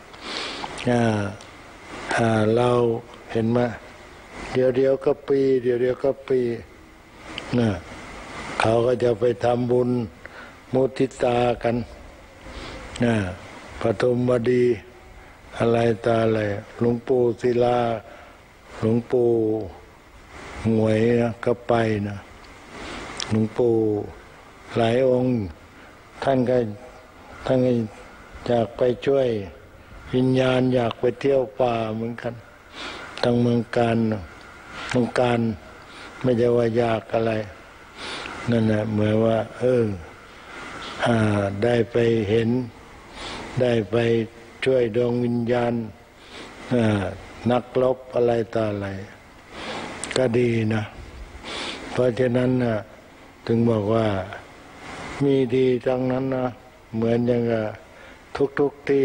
S1: เราเห็นไหมเดี๋ยวเดียวก็ปีเดี๋ยวเดียวก็ปีนะเขาก็จะไปทำบุญมุทิตากันนะปฐมบดีอะไรตาอะไรหลวงปู่ศิลาหลวงปู่หงวยนะก็ไปนะหลวงปู่หลายองค์ท่านก็ท่านก็อยากไปช่วยวิญญาณอยากไปเที่ยวป่าเหมือนกันทางเมืองการเมืองการไม่ใช่ว่าอยากอะไรนั่นแหละเหมือนว่าเออได้ไปเห็นได้ไปช่วยดวงวิญญาณนักรบอะไรต่ออะไรก็ดีนะเพราะฉะนั้นนะถึงบอกว่ามีดีทั้งนั้นนะเหมือนอย่างทุกทุกที่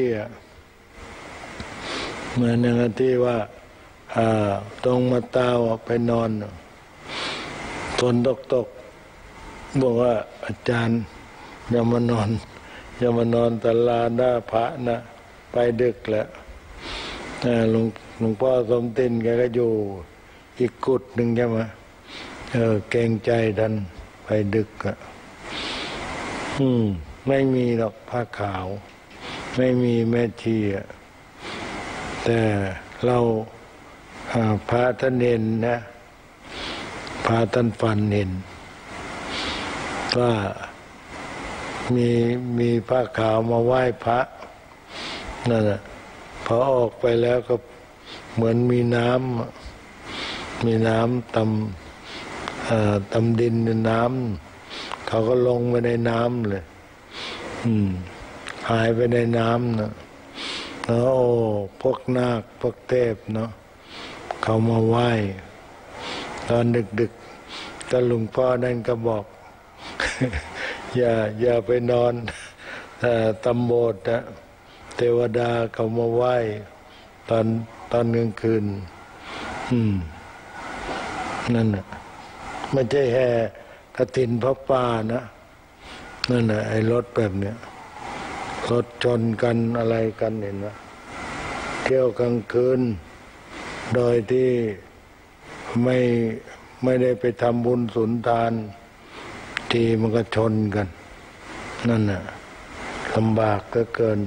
S1: เหมือนอย่างที่ว่าตรงมาตาวไปนอนฝนตกตกบอกว่าอาจารย์อย่ามานอนอย่ามานอนตลาดหน้าพระนะไปดึกแล้วหลวงหลวงพ่อสมตินแกก็อยู่อีกกุฏหนึ่งใช่ไหมเออเกรงใจดันไปดึกอ่ะอืมไม่มีหรอกผ้าขาวไม่มีแม่ชีอ่ะแต่เราพระท่านเห็นนะพระท่านฝันเห็นว่ามีมีผ้าขาวมาไหว้พระนั่นแหละพอออกไปแล้วก็เหมือนมีน้ำมีน้ำตำตำดินน้ำเขาก็ลงไปในน้ำเลยอืมหายไปในน้ำนะแล้วโอ้พวกนาคพวกเทพเนาะเขามาไหว้ตอนดึกๆแต่หลวงพ่อนั่นก็บอก อย่าอย่าไปนอนตำโบสถ์นะเทวดาเขามาไหว้ตอนตอนกลางคืนอืมนั่นน่ะไม่ใช่แห่กฐินพระป่านะนั่นน่ะไอ้รถแบบเนี้ยรถชนกันอะไรกันเห็นไหมเที่ยวกลางคืนโดยที่ไม่ไม่ได้ไปทำบุญสุนทานทีมันก็ชนกันนั่นน่ะลำบากก็เกิน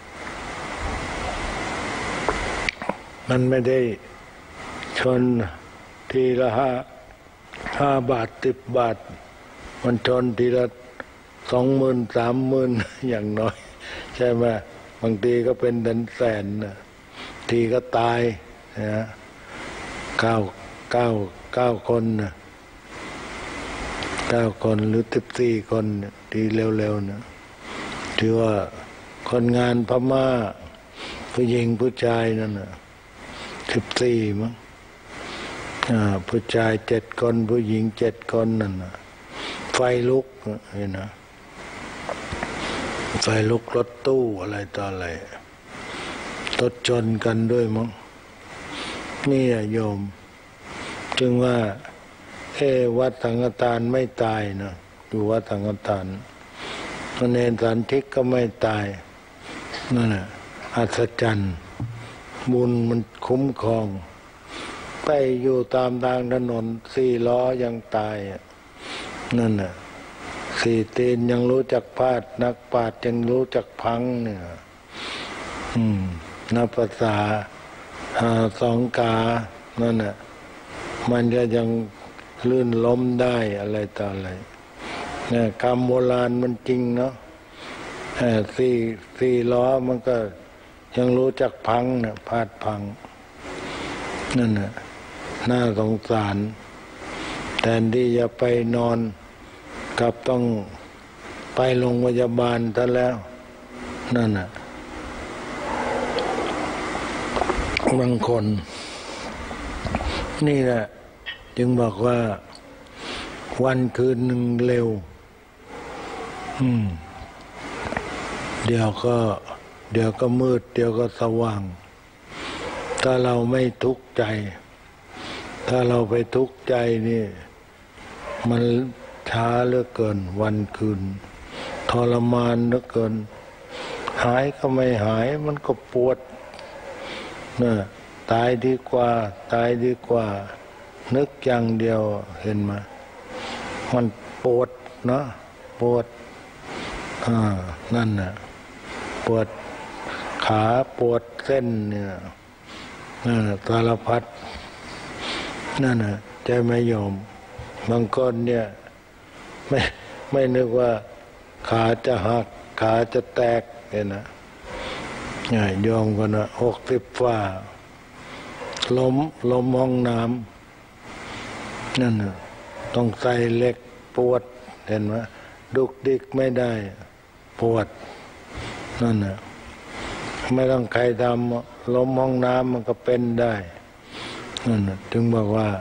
S1: มันไม่ได้ชนทีละห้าห้าบาทสิบบาทมันชนทีละสองหมื่นสามหมื่นอย่างน้อยใช่ไหมบางทีก็เป็นแสนนะทีก็ตายนะเก้าเก้าเก้าคนนะเก้าคนหรือสิบสี่คนทีเร็วๆนะถือว่าคนงานพม่าผู้หญิงผู้ชายนั่นนะสิบสี่มั้งผู้ชายเจ็ดคนผู้หญิงเจ็ดคนนั่นนะไฟลุกเห็นนะไฟลุกรถตู้อะไรต่ออะไรรถชนกันด้วยมั้งนี่โยมจึงว่าเอวัดสังฆทานไม่ตายนะอยู่วัดสังฆทานพระเนรสันทิกก็ไม่ตายนั่นแหละอัศจรรย์บุญมันคุ้มครองไปอยู่ตามทางถนนสี่ล้อยังตายนั่นน่ะสี่ตีนยังรู้จักพาดนักปราชญ์ยังรู้จักพังเนี่ยอืมนับภาษาสองกานั่นน่ะมันก็ยังลื่นล้มได้อะไรต่ออะไรเนี่ยคำโบราณมันจริงเนาะสี่สี่ล้อมันก็ยังรู้จักพังเนี่ยพาดพังนั่นน่ะน่าสงสารแทนที่จะไปนอนกลับต้องไปโรงพยาบาลซะแล้วนั่นน่ะบางคนนี่แหละจึงบอกว่าวันคืนหนึ่งเร็วอืมเดี๋ยวก็เดี๋ยวก็มืดเดี๋ยวก็สว่างถ้าเราไม่ทุกข์ใจถ้าเราไปทุกข์ใจนี่มันช้าเหลือเกินวันคืนทรมานเหลือเกินหายก็ไม่หายมันก็ปวดนะตายดีกว่าตายดีกว่านึกอย่างเดียวเห็นไหมมันปวดเนาะปวดอ่านั่นน่ะปวดขาปวดเส้นเนี่ยนั่นสารพัดนั่นน่ะใจไม่ยอมบางคนเนี่ยไม่ไม่นึกว่าขาจะหักขาจะแตกเนี่ยนะเนี่ยยอมกันนะหกสิบฝ่าล้มล้มห้องน้ำนั่นน่ะต้องใส่เหล็กปวดเห็นไหมดุกดิกไม่ได้ปวดนั่นน่ะไม่ต้องใครทำล้มห้องน้ำมันก็เป็นได้นั่นน่ะถึงบอกว่า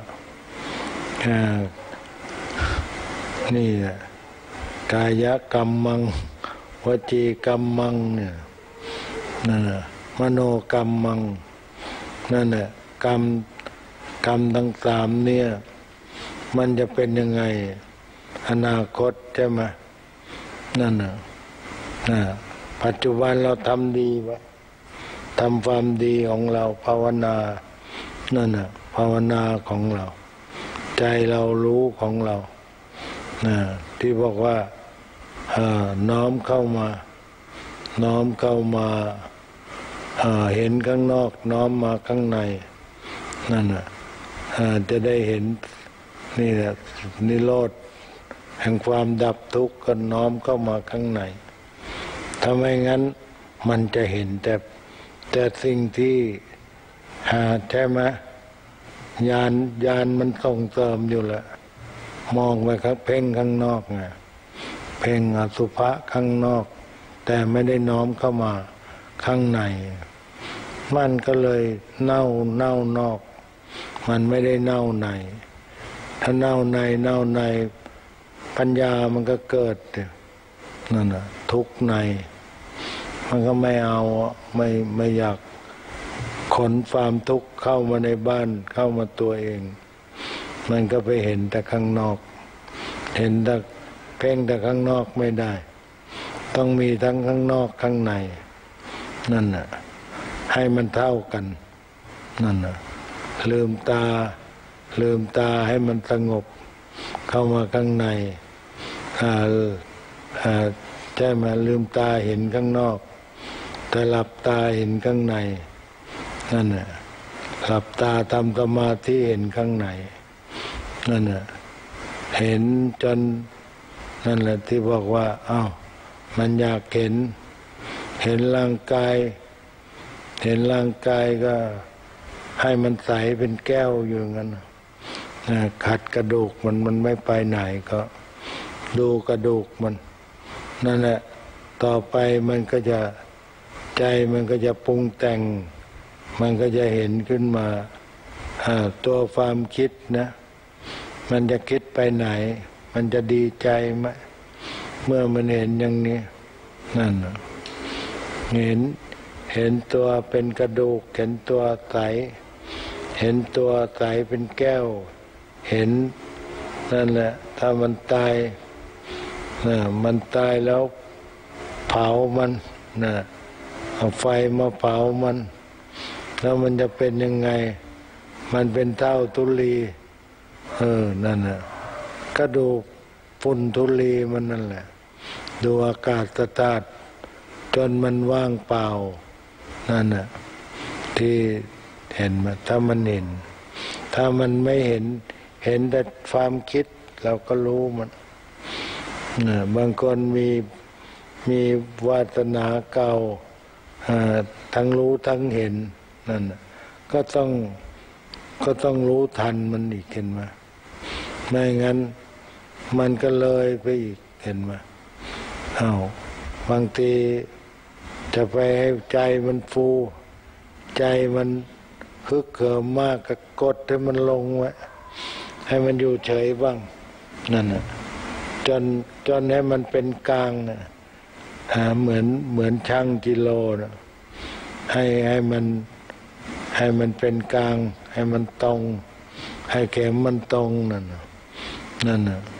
S1: นี่แหละกายกรรมมังวจีกรรมมังเนี่ยนั่นน่ะมโนกรรมมังนั่นน่ะกรรมกรรมทั้งสามเนี่ยมันจะเป็นยังไงอนาคตใช่ไหมนั่นน่ะนะปัจจุบันเราทำดีวะทำความดีของเราภาวนานั่นน่ะภาวนาของเราใจเรารู้ของเรานะที่บอกว่าน้อมเข้ามาน้อมเข้ามาเห็นข้างนอกน้อมมาข้างในนั่นน่ะจะได้เห็นนี่แหละนิโรธแห่งความดับทุกข์ก็น้อมเข้ามาข้างในถ้าไม่งั้นมันจะเห็นแต่แต่สิ่งที่หาใช่ไหมญาณญาณมันส่งเสริมอยู่แล้วมองไปครับเพ่งข้างนอกไงเพ่งอสุภะข้างนอกแต่ไม่ได้น้อมเข้ามาข้างในมันก็เลยเน่าเน่านอกมันไม่ได้เน่าในถ้าเน่าในเน่าในปัญญามันก็เกิดนั่นน่ะทุกข์ในมันก็ไม่เอาไม่ไม่อยากขนความทุกข์เข้ามาในบ้านเข้ามาตัวเองมันก็ไปเห็นแต่ข้างนอกเห็นแต่เพ่งแต่ข้างนอกไม่ได้ต้องมีทั้งข้างนอกข้างในนั่นน่ะให้มันเท่ากันนั่นน่ะลืมตาลืมตาให้มันสงบเข้ามาข้างในอ่าอ่าใช่ไหมลืมตาเห็นข้างนอกแต่หลับตาเห็นข้างในนั่นน่ะหลับตาทำสมาธิเห็นข้างในนั่นน่ะเห็นจนนั่นแหละที่บอกว่าอ้าวมันอยากเห็นเห็นร่างกายเห็นร่างกายก็ให้มันใสเป็นแก้วอยู่งั้นขัดกระดูกมันมันไม่ไปไหนก็ดูกระดูกมันนั่นแหละต่อไปมันก็จะใจมันก็จะปรุงแต่งมันก็จะเห็นขึ้นมาตัวความคิดนะมันจะคิดไปไหนมันจะดีใจไหมเมื่อมันเห็นอย่างนี้นั่นเห็นเห็นตัวเป็นกระดูกเห็นตัวใสเห็นตัวใสเป็นแก้วเห็นนั่นแหละถ้ามันตายนะมันตายแล้วเผามันนะเอาไฟมาเผามันแล้วมันจะเป็นยังไงมันเป็นเท่าธุลีเออนั่นน่ะกระดูกฝุ่นธุลีมันนั่นแหละดูอากาศธาตุจนมันว่างเปล่านั่นน่ะที่เห็นมาถ้ามันเห็นถ้ามันไม่เห็นเห็นแต่ความคิดเราก็รู้มันนะบางคนมีมีวาสนาเก่าทั้งรู้ทั้งเห็นนั่นก็ต้องก็ต้องรู้ทันมันอีกเห็นไหมไม่งั้นมันก็เลยไปอีกเห็นไหมอ้าวบางทีจะไปให้ใจมันฟูใจมันฮึกเหิมมากก็กดให้มันลงไว้ให้มันอยู่เฉยบ้างนั่นน่ะจนจนให้มันเป็นกลางนะเหมือนเหมือนช่างกิโลนะให้ให้มันให้มันเป็นกลางให้มันตรงให้เข็มมันตรงนั่นน่ะนั่นน่ะ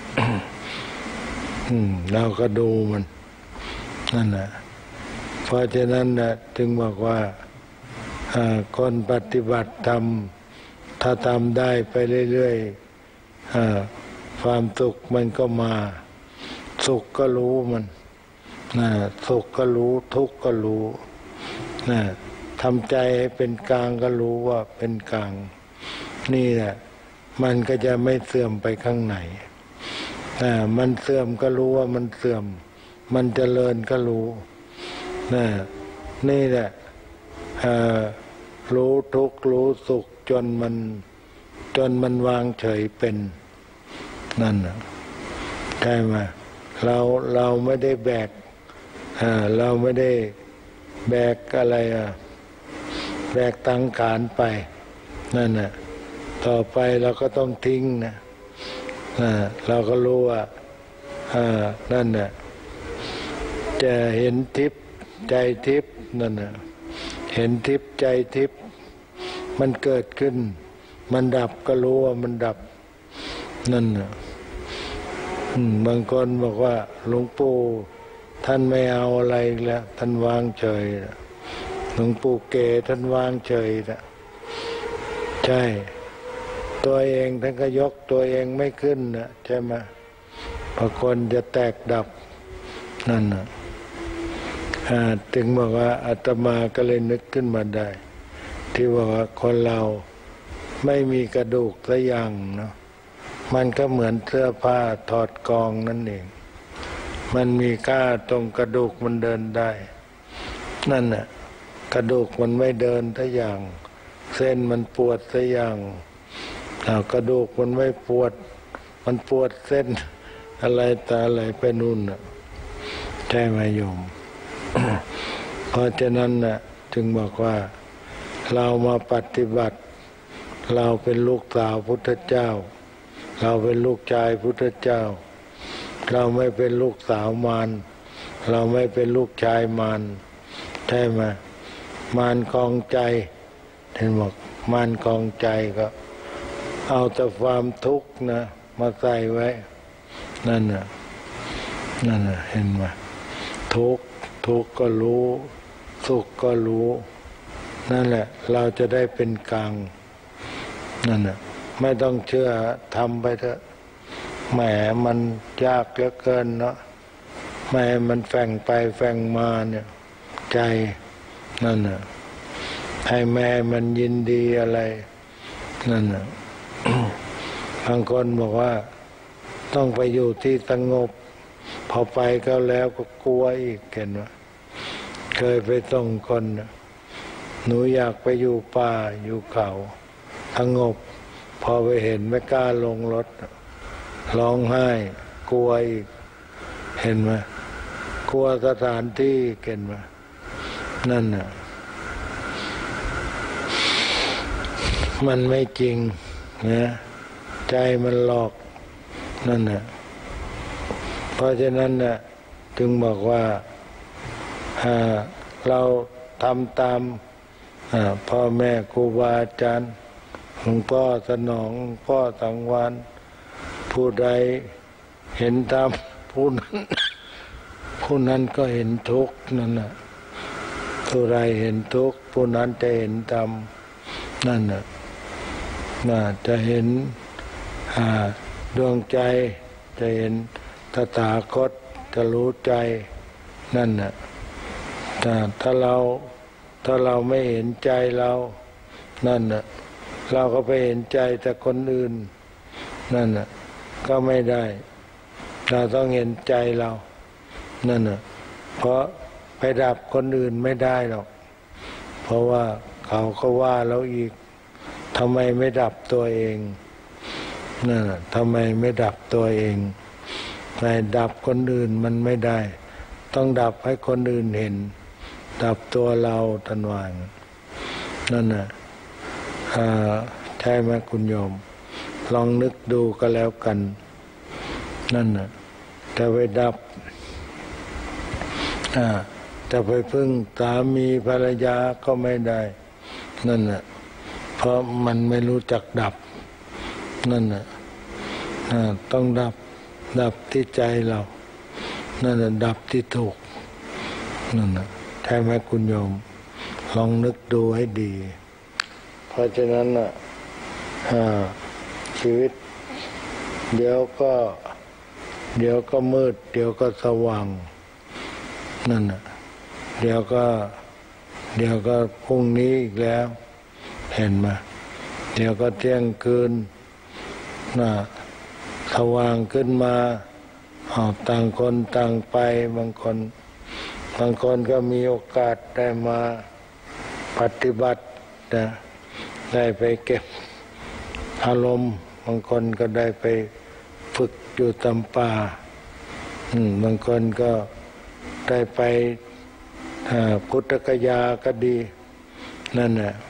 S1: เราก็ดูมันนั่นน่ะเพราะฉะนั้นนะจึงบอกว่าคนปฏิบัติธรรมถ้าทำได้ไปเรื่อยๆความสุขมันก็มาสุขก็รู้มันนะสุขก็รู้ทุกข์ก็รู้นะทำใจให้เป็นกลางก็รู้ว่าเป็นกลางนี่แหละมันก็จะไม่เสื่อมไปข้างไหนนะมันเสื่อมก็รู้ว่ามันเสื่อมมันเจริญก็รู้นะนี่แหละรู้ทุกข์รู้สุขจนมันจนมันวางเฉยเป็นนั่นนะใช่ไหมเราเราไม่ได้แบกเราไม่ได้แบกอะไรอ่ะแบกตังขารไปนั่นน่ะต่อไปเราก็ต้องทิ้งนะเราก็รู้ว่านั่นน่ะจะเห็นทิพย์ใจทิพย์นั่นน่ะเห็นทิพย์ใจทิพย์มันเกิดขึ้นมันดับก็รู้ว่ามันดับนั่นน่ะบางคนบอกว่าหลวงปู่ท่านไม่เอาอะไรแล้วท่านวางเฉยหลวงปู่เก๋ท่านวางเฉยนะใช่ตัวเองท่านก็ยกตัวเองไม่ขึ้นนะใช่ไหมพอคนจะแตกดับนั่นนะถึงบอกว่าอาตมาก็เลยนึกขึ้นมาได้ที่ว่าคนเราไม่มีกระดูกสักอย่างเนาะมันก็เหมือนเสื้อผ้าถอดกองนั่นเองมันมีค่าตรงกระดูกมันเดินได้นั่นน่ะกระดูกมันไม่เดินสักอย่างเส้นมันปวดสักอย่างกระดูกมันไม่ปวดมันปวดเส้นอะไรตาอะไรไปนู่นน่ะใช่ไหมโยม เพราะฉะนั้นน่ะจึงบอกว่าเรามาปฏิบัติเราเป็นลูกสาวพุทธเจ้าเราเป็นลูกชายพุทธเจ้าเราไม่เป็นลูกสาวมารเราไม่เป็นลูกชายมารใช่ไหมมารคลองใจเห็นบอกมารคลองใจก็เอาแต่ความทุกข์นะมาใส่ไว้นั่นน่ะนั่นน่ะเห็นไหมทุกข์ทุกข์ก็รู้สุขก็รู้นั่นแหละเราจะได้เป็นกลางนั่นน่ะไม่ต้องเชื่อทำไปเถอะแหมมันยากเหลือเกินเนาะแหมมันแฝงไปแฝงมาเนี่ยใจนั่นน่ะให้แม่มันยินดีอะไรนั่นน่ะ บางคนบอกว่าต้องไปอยู่ที่สงบพอไปก็แล้วก็กลัวอีกเห็นไหมเคยไปส่งคนหนูอยากไปอยู่ป่าอยู่เขาสงบพอไปเห็นไม่กล้าลงรถร้องไห้กลัวอีกเห็นไหมกลัวสถานที่เห็นไหมนั่นน่ะมันไม่จริงนะใจมันหลอกนั่นน่ะเพราะฉะนั้นน่ะจึงบอกว่าเราทำตามพ่อแม่ครูบาอาจารย์หลวงพ่อสนองหลวงพ่อสังวานผู้ใดเห็นตามผู้นั้นผู้นั้นก็เห็นทุกข์นั่นน่ะผู้ใดเห็นทุกข์ผู้นั้นจะเห็นตามนั่นน่ะน่าจะเห็นดวงใจจะเห็นตถาคตจะรู้ใจนั่นน่ะแต่ถ้าเราถ้าเราไม่เห็นใจเรานั่นน่ะเราก็ไปเห็นใจแต่คนอื่นนั่นน่ะก็ไม่ได้เราต้องเห็นใจเรานั่นน่ะเพราะไปดับคนอื่นไม่ได้หรอกเพราะว่าเขาก็ว่าเราอีกทำไมไม่ดับตัวเองนั่นน่ะทำไมไม่ดับตัวเองไปดับคนอื่นมันไม่ได้ต้องดับให้คนอื่นเห็นดับตัวเราทันวางนั่นน่ะใช่ไหมคุณโยมลองนึกดูก็แล้วกันนั่นน่ะจะไปดับจะไปพึ่งสามีภรรยาก็ไม่ได้นั่นน่ะเพราะมันไม่รู้จักดับนั่นน่ะต้องดับดับที่ใจเรานั่นน่ะดับที่ถูกนั่นน่ะใช่ไหมคุณโยมลองนึกดูให้ดีเพราะฉะนั้นน่ะชีวิตเดี๋ยวก็เดี๋ยวก็มืดเดี๋ยวก็สว่างนั่นน่ะเดี๋ยวก็เดี๋ยวก็พรุ่งนี้อีกแล้วเห็นไหมเดี๋ยวก็เที่ยงคืนน่ะสว่างขึ้นมาต่างคนต่างไปบางคนบางคนก็มีโอกาสได้มาปฏิบัตินะได้ไปเก็บอารมณ์บางคนก็ได้ไปฝึกอยู่ตามป่าบางคนก็ได้ไปพุทธกยาก็ดีนั่นแหละ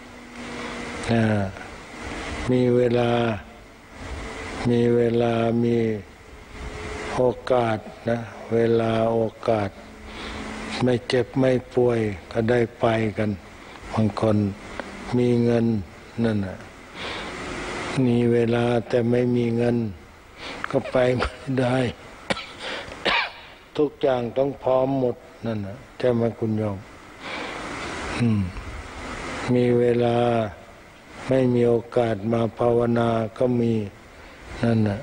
S1: มีเวลามีเวลามีโอกาสนะเวลาโอกาสไม่เจ็บไม่ป่วยก็ได้ไปกันบางคนมีเงินนั่นน่ะมีเวลาแต่ไม่มีเงินก็ไปไม่ได้ ทุกอย่างต้องพร้อมหมดนั่นน่ะใช่ไหมคุณโยมมีเวลาไม่มีโอกาสมาภาวนาก็มีนั่นน่ะ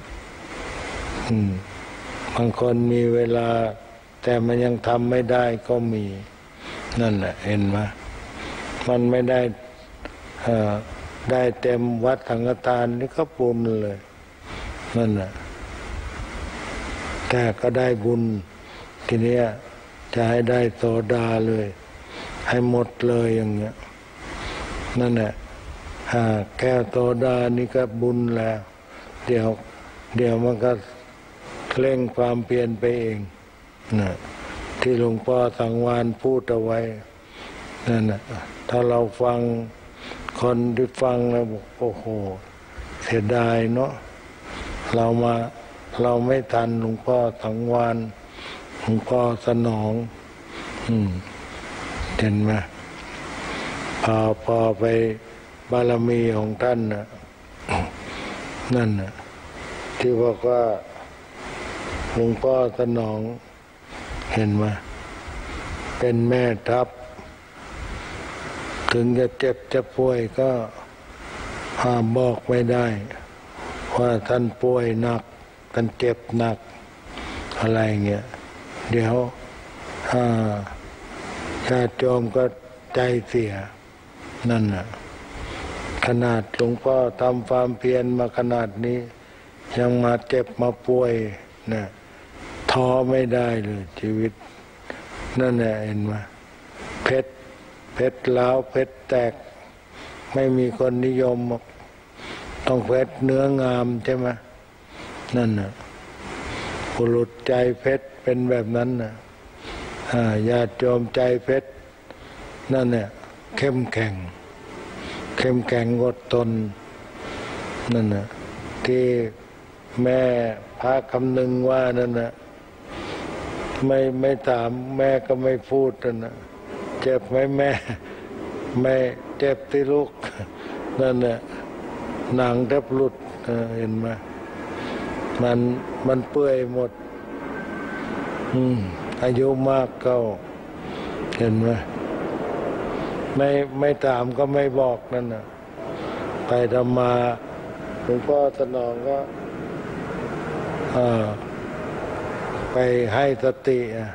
S1: บางคนมีเวลาแต่มันยังทำไม่ได้ก็มีนั่นแหละเห็นไหมมันไม่ได้ได้เต็มวัดสังฆทานนี่ก็บุญเลยนั่นแหละแต่ก็ได้บุญทีนี้จะให้ได้โสดาเลยให้หมดเลยอย่างเงี้ยนั่นแหละแค่โสดานี่ก็บุญแล้วเดี๋ยวเดี๋ยวมันก็เร่งความเพียรไปเองนะที่หลวงพ่อสังวาลพูดเอาไว้นั่นนะถ้าเราฟังคนที่ฟังแล้วบอกโอ้โหเสียดายเนาะเรามาเราไม่ทันหลวงพ่อสังวาลหลวงพ่อสนองอืมเห็นไหมพอพอไปบารมีของท่านนะนั่นนะที่บอกว่าหลวงพ่อสนองเห็นไหมเป็นแม่ทัพถึงจะเจ็บจะป่วยก็ห้ามบอกไม่ได้ว่าท่านป่วยหนักท่านเจ็บหนักอะไรเงี้ยเดี๋ยวญาติโยมก็ใจเสียนั่นน่ะขนาดหลวงพ่อทำความเพียรมาขนาดนี้ยังมาเจ็บมาป่วยนะท้อไม่ได้เลยชีวิตนั่นแหละเห็นไหมเพชรเพชรล้าวเพชรแตกไม่มีคนนิยมต้องเพชรเนื้องามใช่ไหมนั่นน่ะบุรุษใจเพชรเป็นแบบนั้นน่ะญาติโยมใจเพชรนั่นเนี่ยเข้มแข็งเข้มแข็งอดทนนั่นน่ะที่แม่พระคำนึงว่านั่นน่ะไม่ไม่ถามแม่ก็ไม่พูดนั่นน่ะเจ็บไหมแม่ไม่เจ็บที่ลูกนั่นน่ะหนังแทบหลุดเห็นไหมมันมันเปื่อยหมดอืมอายุมากเก่าเห็นไหมไม่ไม่ถามก็ไม่บอกนั่นน่ะไปทำมาหลวงพ่อสนองก็ไปให้สติ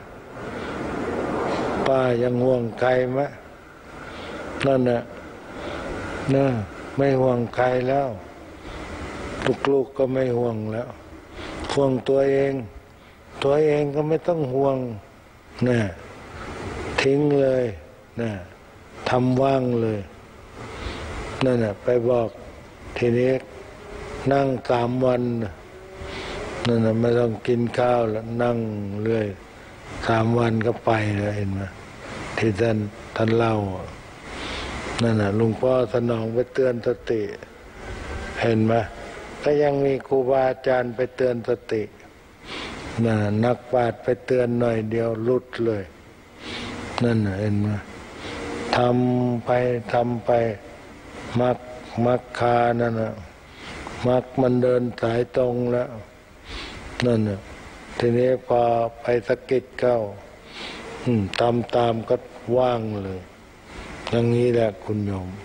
S1: ป้ายังห่วงใครไหมนั่นน่ะนะไม่ห่วงใครแล้วลูกๆก็ไม่ห่วงแล้วห่วงตัวเองตัวเองก็ไม่ต้องห่วงนะทิ้งเลยนะทำว่างเลยนั่นน่ะไปบอกทีนี้นั่งสามวันนั่นน่ะไม่ต้องกินข้าวแล้วนั่งเรื่อยสามวันก็ไปเลยเห็นไหมที่ท่านท่านเล่านั่นน่ะหลวงพ่อสนองไปเตือนสติเห็นไหมก็ยังมีครูบาอาจารย์ไปเตือนสติน่ะนักปราชญ์ไปเตือนหน่อยเดียวหลุดเลยนั่นน่ะเห็นไหมทำไปทำไปมักมักคานั่นน่ะมักมันเดินสายตรงแล้วนั่นน่ะทีนี้พอไปสะกิดเข้าตามตามก็ว่างเลยอย่างนี้แหละคุณโยม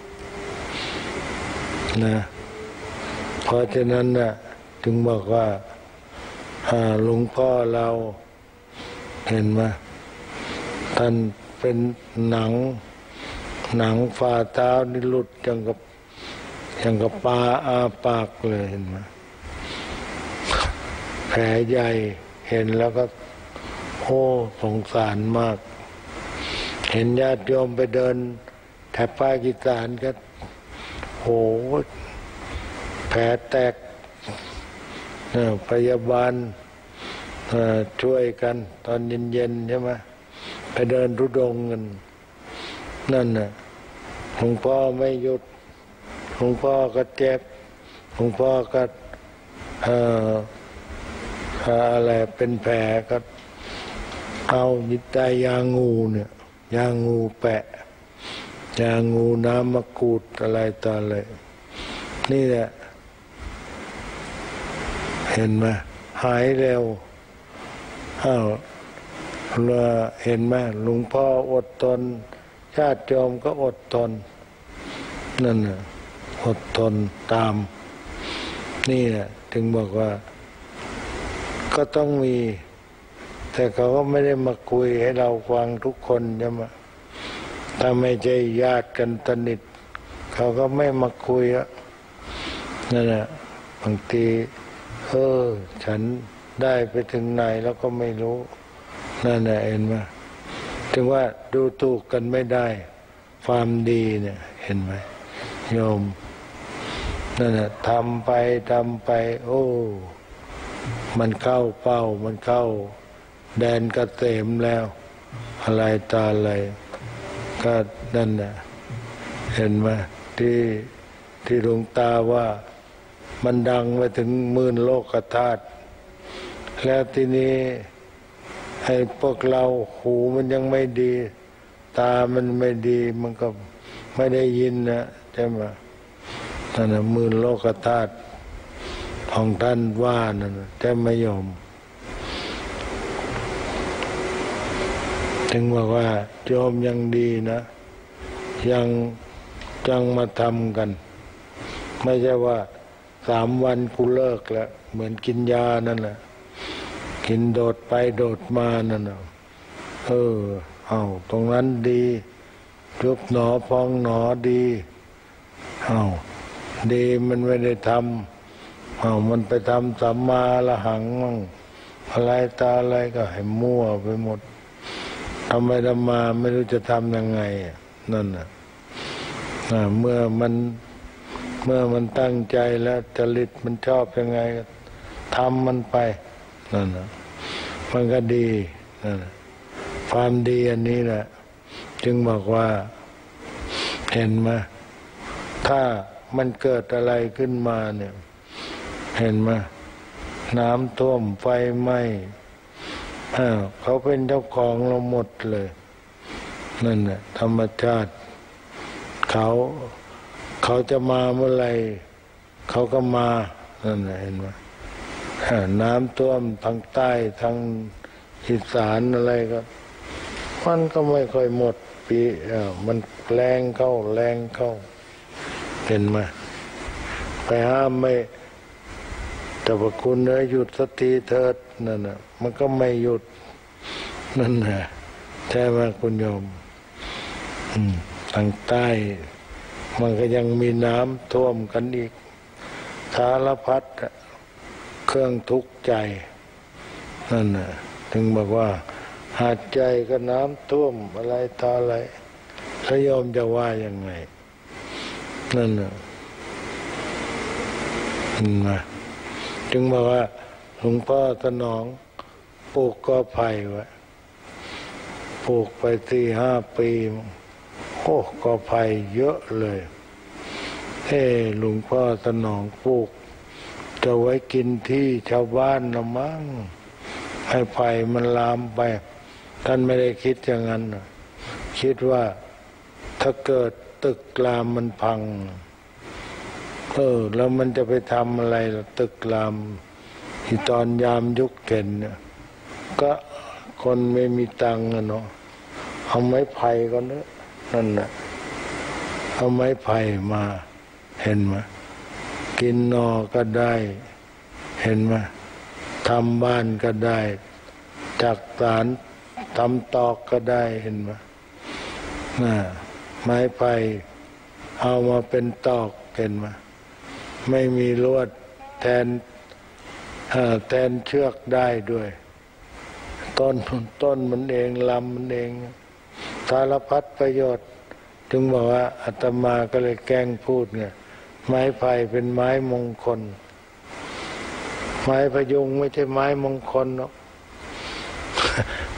S1: นะเพราะฉะนั้นน่ะถึงบอกว่าหลวงพ่อเราเห็นไหมท่านเป็นหนังหนังฝ่าเท้านี่หลุดอย่างกับอย่างกับปลาอาปากเลยเห็นไหมแผลใหญ่เห็นแล้วก็โอ้สงสารมากเห็นญาติโยมไปเดินแถบภาคอีสานก็โหแผลแตกพยาบาลช่วยกันตอนเย็นๆใช่ไหมไปเดินธุดงค์กันนั่นน่ะหลวงพ่อไม่หยุดหลวงพ่อก็เจ็บหลวงพ่อก็เอ่ออะไรเป็นแผลก็เอายึดได้ยางูเนี่ยยางูแปะยางูน้ำมะกรูดอะไรต่ออะไรนี่แหละเห็นไหมหายเร็วอ้าวเราเห็นไหมหลวงพ่ออดทนญาติโยมก็อดทนนั่นน่ะอดทนตามนี่แหละถึงบอกว่าก็ต้องมีแต่เขาก็ไม่ได้มาคุยให้เราฟังทุกคนใช่ไหมถ้าไม่ใช่ญาติกันสนิทเขาก็ไม่มาคุยอะนั่นแหละบางทีเออฉันได้ไปถึงไหนแล้วก็ไม่รู้นั่นแหละเห็นไหมถึงว่าดูถูกกันไม่ได้ความดีเนี่ยเห็นไหมโยมนั่นแหละทำไปทำไปโอ้มันเข้าเป้ามันเข้าแดนเกษมแล้วอะไรตาอะไรก็นั่นน่ะเห็นไหมที่ที่หลวงตาว่ามันดังไปถึงหมื่นโลกธาตุแล้วทีนี้ให้พวกเราหูมันยังไม่ดีตามันไม่ดีมันก็ไม่ได้ยินนะใช่ไหมนั่นน่ะหมื่นโลกธาตุของท่านว่านั่นแต่ไม่ยอมถึงบอกว่าโยมยังดีนะยังจังมาทำกันไม่ใช่ว่าสามวันกูเลิกแล้วเหมือนกินยานั่นแหละกินโดดไปโดดมานั่นน่ะเออเอาตรงนั้นดียุบหนอพองหนอดีเอาดีมันไม่ได้ทำเอามันไปทำสัมมาละหังมั่งอะไรตาอะไรก็ให้มั่วไปหมดทำไปทำมาไม่รู้จะทำยังไงนั่นน่ะเมื่อมันเมื่อมันตั้งใจแล้วจริตมันชอบยังไงก็ทำมันไปนั่นน่ะมันก็ดีนั่นน่ะความดีอันนี้แหละจึงบอกว่าเห็นไหมถ้ามันเกิดอะไรขึ้นมาเนี่ยเห็นไหมน้ำท่วมไฟไหม้เขาเป็นเจ้าของเราหมดเลยนั่นแหละธรรมชาติเขาเขาจะมาเมื่อไรเขาก็มานั่นแหละเห็นไหมน้ำท่วมทางใต้ทางอีสานอะไรก็มันก็ไม่ค่อยหมดปีมันแรงเข้าแรงเข้าเห็นไหมไปห้ามไม่แต่พระคุณเนยหยุดสักทีเถิดนั่นน่ะมันก็ไม่หยุดนั่นน่ะใช่ไหมคุณโยมทางใต้มันก็ยังมีน้ำท่วมกันอีกสารพัดเครื่องทุกข์ใจนั่นน่ะถึงบอกว่าหาดใจก็น้ำท่วมอะไรต่ออะไรแล้วโยมจะว่ายังไงนั่นน่ะนะจึงบอกว่าหลวงพ่อสนองปลูกกอไผ่ไว้ปลูกไปสี่ห้าปีโอ้กอไผ่เยอะเลยเฮ้หลวงพ่อสนองปลูกจะไว้กินที่ชาวบ้านนะมั้งให้ไผ่มันลามไปท่านไม่ได้คิดอย่างนั้นคิดว่าถ้าเกิดตึกรามมันพังเออแล้วมันจะไปทำอะไรล่ะตึกรามที่ตอนยามยุคเก่นเนี่ยก็คนไม่มีตังค์อะเนาะเอาไม้ไผ่ก็เนอะนั่นน่ะเอาไม้ไผ่มาเห็นไหมกินนอก็ได้เห็นไหมทำบ้านก็ได้จักสานทำตอกก็ได้เห็นไหมน่ะไม้ไผ่เอามาเป็นตอกเห็นไหมไม่มีลวดแทนแทนเชือกได้ด้วยต้นต้นมันเองลำมันเองสารพัดประโยชน์จึงบอกว่าอาตมาก็เลยแกล้งพูดไงไม้ไผ่เป็นไม้มงคลไม้พยุงไม่ใช่ไม้มงคลเนาะ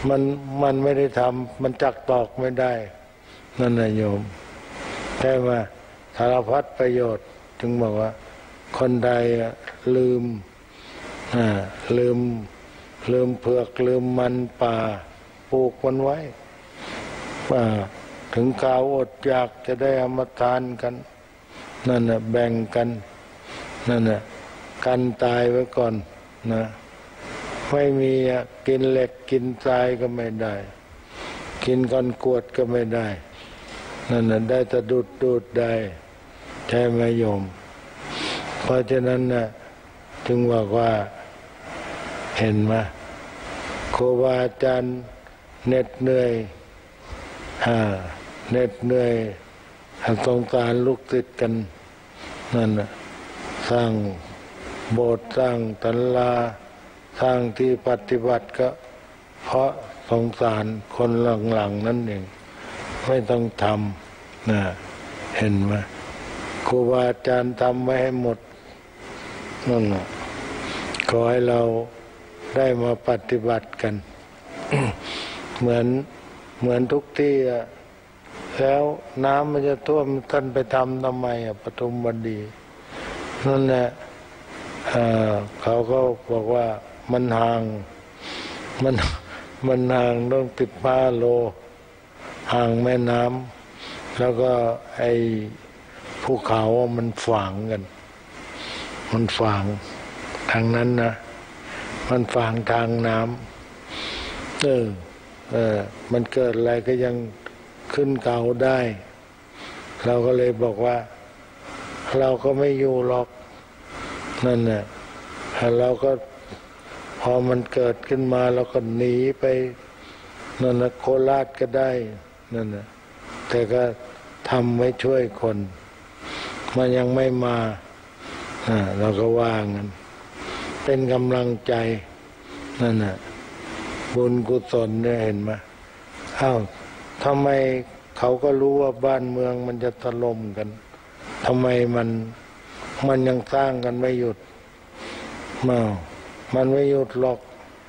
S1: มันมันไม่ได้ทำมันจักตอกไม่ได้นั่นนะโยมใช่ไหมสารพัดประโยชน์จึงบอกว่าคนใดลืมอ่าลืมลืมเผือกลืมมันป่าปลูกมันไว้ว่าถึงข่าวอดอยากจะได้เอามาทานกันนั่นน่ะแบ่งกันนั่นน่ะกันตายไว้ก่อนนะไม่มีกินเหล็กกินทรายก็ไม่ได้กินก้อนกรวดก็ไม่ได้นั่นน่ะได้แต่ดูดดูดได้ใช่ไหมโยมเพราะฉะนั้นน่ะจึงบอกว่าเห็นไหมครูบาอาจารย์เหน็ดเหนื่อยฮ่าเหน็ดเหนื่อยสงสารลูกศิษย์กันนั่นน่ะสร้างโบสถ์สร้างศาลาสร้างที่ปฏิบัติก็เพราะสงสารคนหลังๆนั่นเองไม่ต้องทำนะเห็นไหมครูบาอาจารย์ทำไว้ให้หมดนั่นน่ะขอให้เราได้มาปฏิบัติกัน เหมือนเหมือนทุกที่อะแล้วน้ำมันจะท่วมท่านไปทำทำไมอะปฐุมบดีนั่นแหละเขาก็บอกว่ามันห่างมันมันห่างต้องติดห้าโลห่างแม่น้ำแล้วก็ไอ้ภูเขามันฝังกันมันฝังทางนั้นนะมันฝังทางน้ำเออเออมันเกิดอะไรก็ยังขึ้นเขาได้เราก็เลยบอกว่าเราก็ไม่อยู่หรอกนั่นน่ะเราก็พอมันเกิดขึ้นมาเราก็หนีไปนั่นนะโคราชก็ได้นั่นน่ะแต่ก็ทำไว้ช่วยคนมันยังไม่มาอ่าเราก็ว่างั้นเป็นกำลังใจนั่นน่ะบุญกุศลเนี่ยเห็นไหมอ้าวทำไมเขาก็รู้ว่าบ้านเมืองมันจะถล่มกันทำไมมันมันยังสร้างกันไม่หยุดมามันไม่หยุดหรอก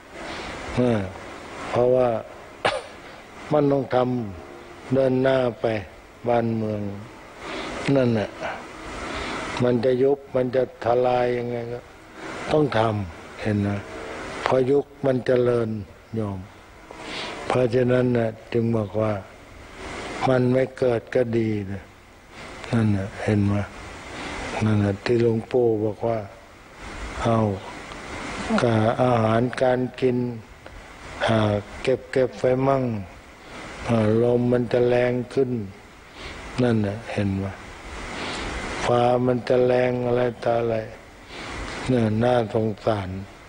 S1: เพราะว่า มันต้องทำเดินหน้าไปบ้านเมืองนั่นน่ะมันจะยุบมันจะทลายยังไงก็ต้องทำเห็นนะพอยุคมันเจริญโยมเพราะฉะนั้นนะจึงบอกว่ามันไม่เกิดก็ดีนะนั่นนะเห็นไหมนั่นนะที่หลวงปู่บอกว่าเอาการอาหารการกินเก็บเก็บไฟมั่งลมมันจะแรงขึ้นนั่นนะเห็นไหมฟ้ามันจะแรงอะไรตาอะไรเนี่ยน่าสงสาร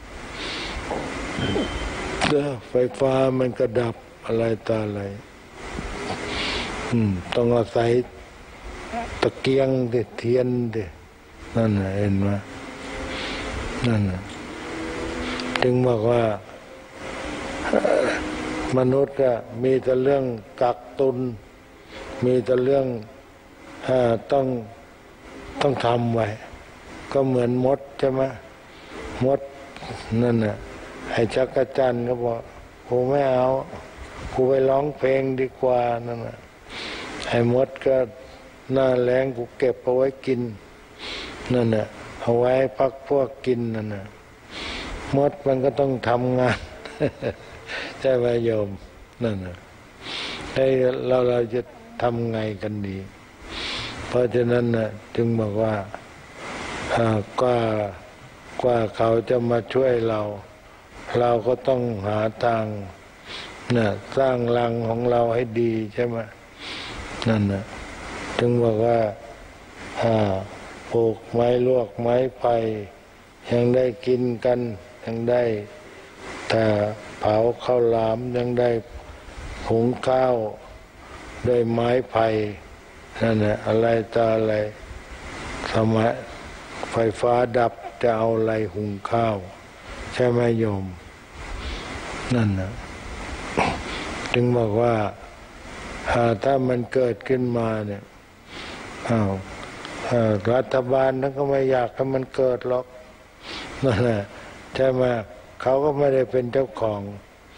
S1: เด้อไฟฟ้ามันก็ดับอะไรตาอะไรอืมต้องอาศัยตะเกียงดิเทียนดินั่นน่ะเห็นไหมนั่นน่ะจึงบอกว่ามนุษย์อะมีแต่เรื่องกักตุนมีแต่เรื่องอ่าต้องต้องทำไว้ก็เหมือนมดใช่ไหมมดนั่นน่ะไอ้จักรจันทร์ก็บอกกูไม่เอากูไปร้องเพลงดีกว่านั่นน่ะไอ้มดก็หน้าแรงกูเก็บเอาไว้กินนั่นน่ะเอาไว้พักพวกกินนั่นน่ะมดมันก็ต้องทำงาน ใช่ไหมโยมนั่นน่ะให้เราเราจะทำไงกันดีเพราะฉะนั้นน่ะจึงบอกว่าอ่ากว่ากว่าเขาจะมาช่วยเราเราก็ต้องหาทางน่ะสร้างรังของเราให้ดีใช่ไหมนั่นน่ะจึงบอกว่าอ่าปลูกไม้ลวกไม้ไผ่ยังได้กินกันยังได้แต่เผาข้าวหลามยังได้หุงข้าวด้วยไม้ไผ่นั่นน่ะอะไรต่ออะไรสมัยไฟฟ้าดับจะเอาอะไรหุงข้าวใช่ไหมโยมนั่นนะจึงบอกว่าถ้ามันเกิดขึ้นมาเนี่ยอ้าวรัฐบาลนั้นก็ไม่อยากให้มันเกิดหรอกนั่นแหละใช่ไหมเขาก็ไม่ได้เป็นเจ้าของ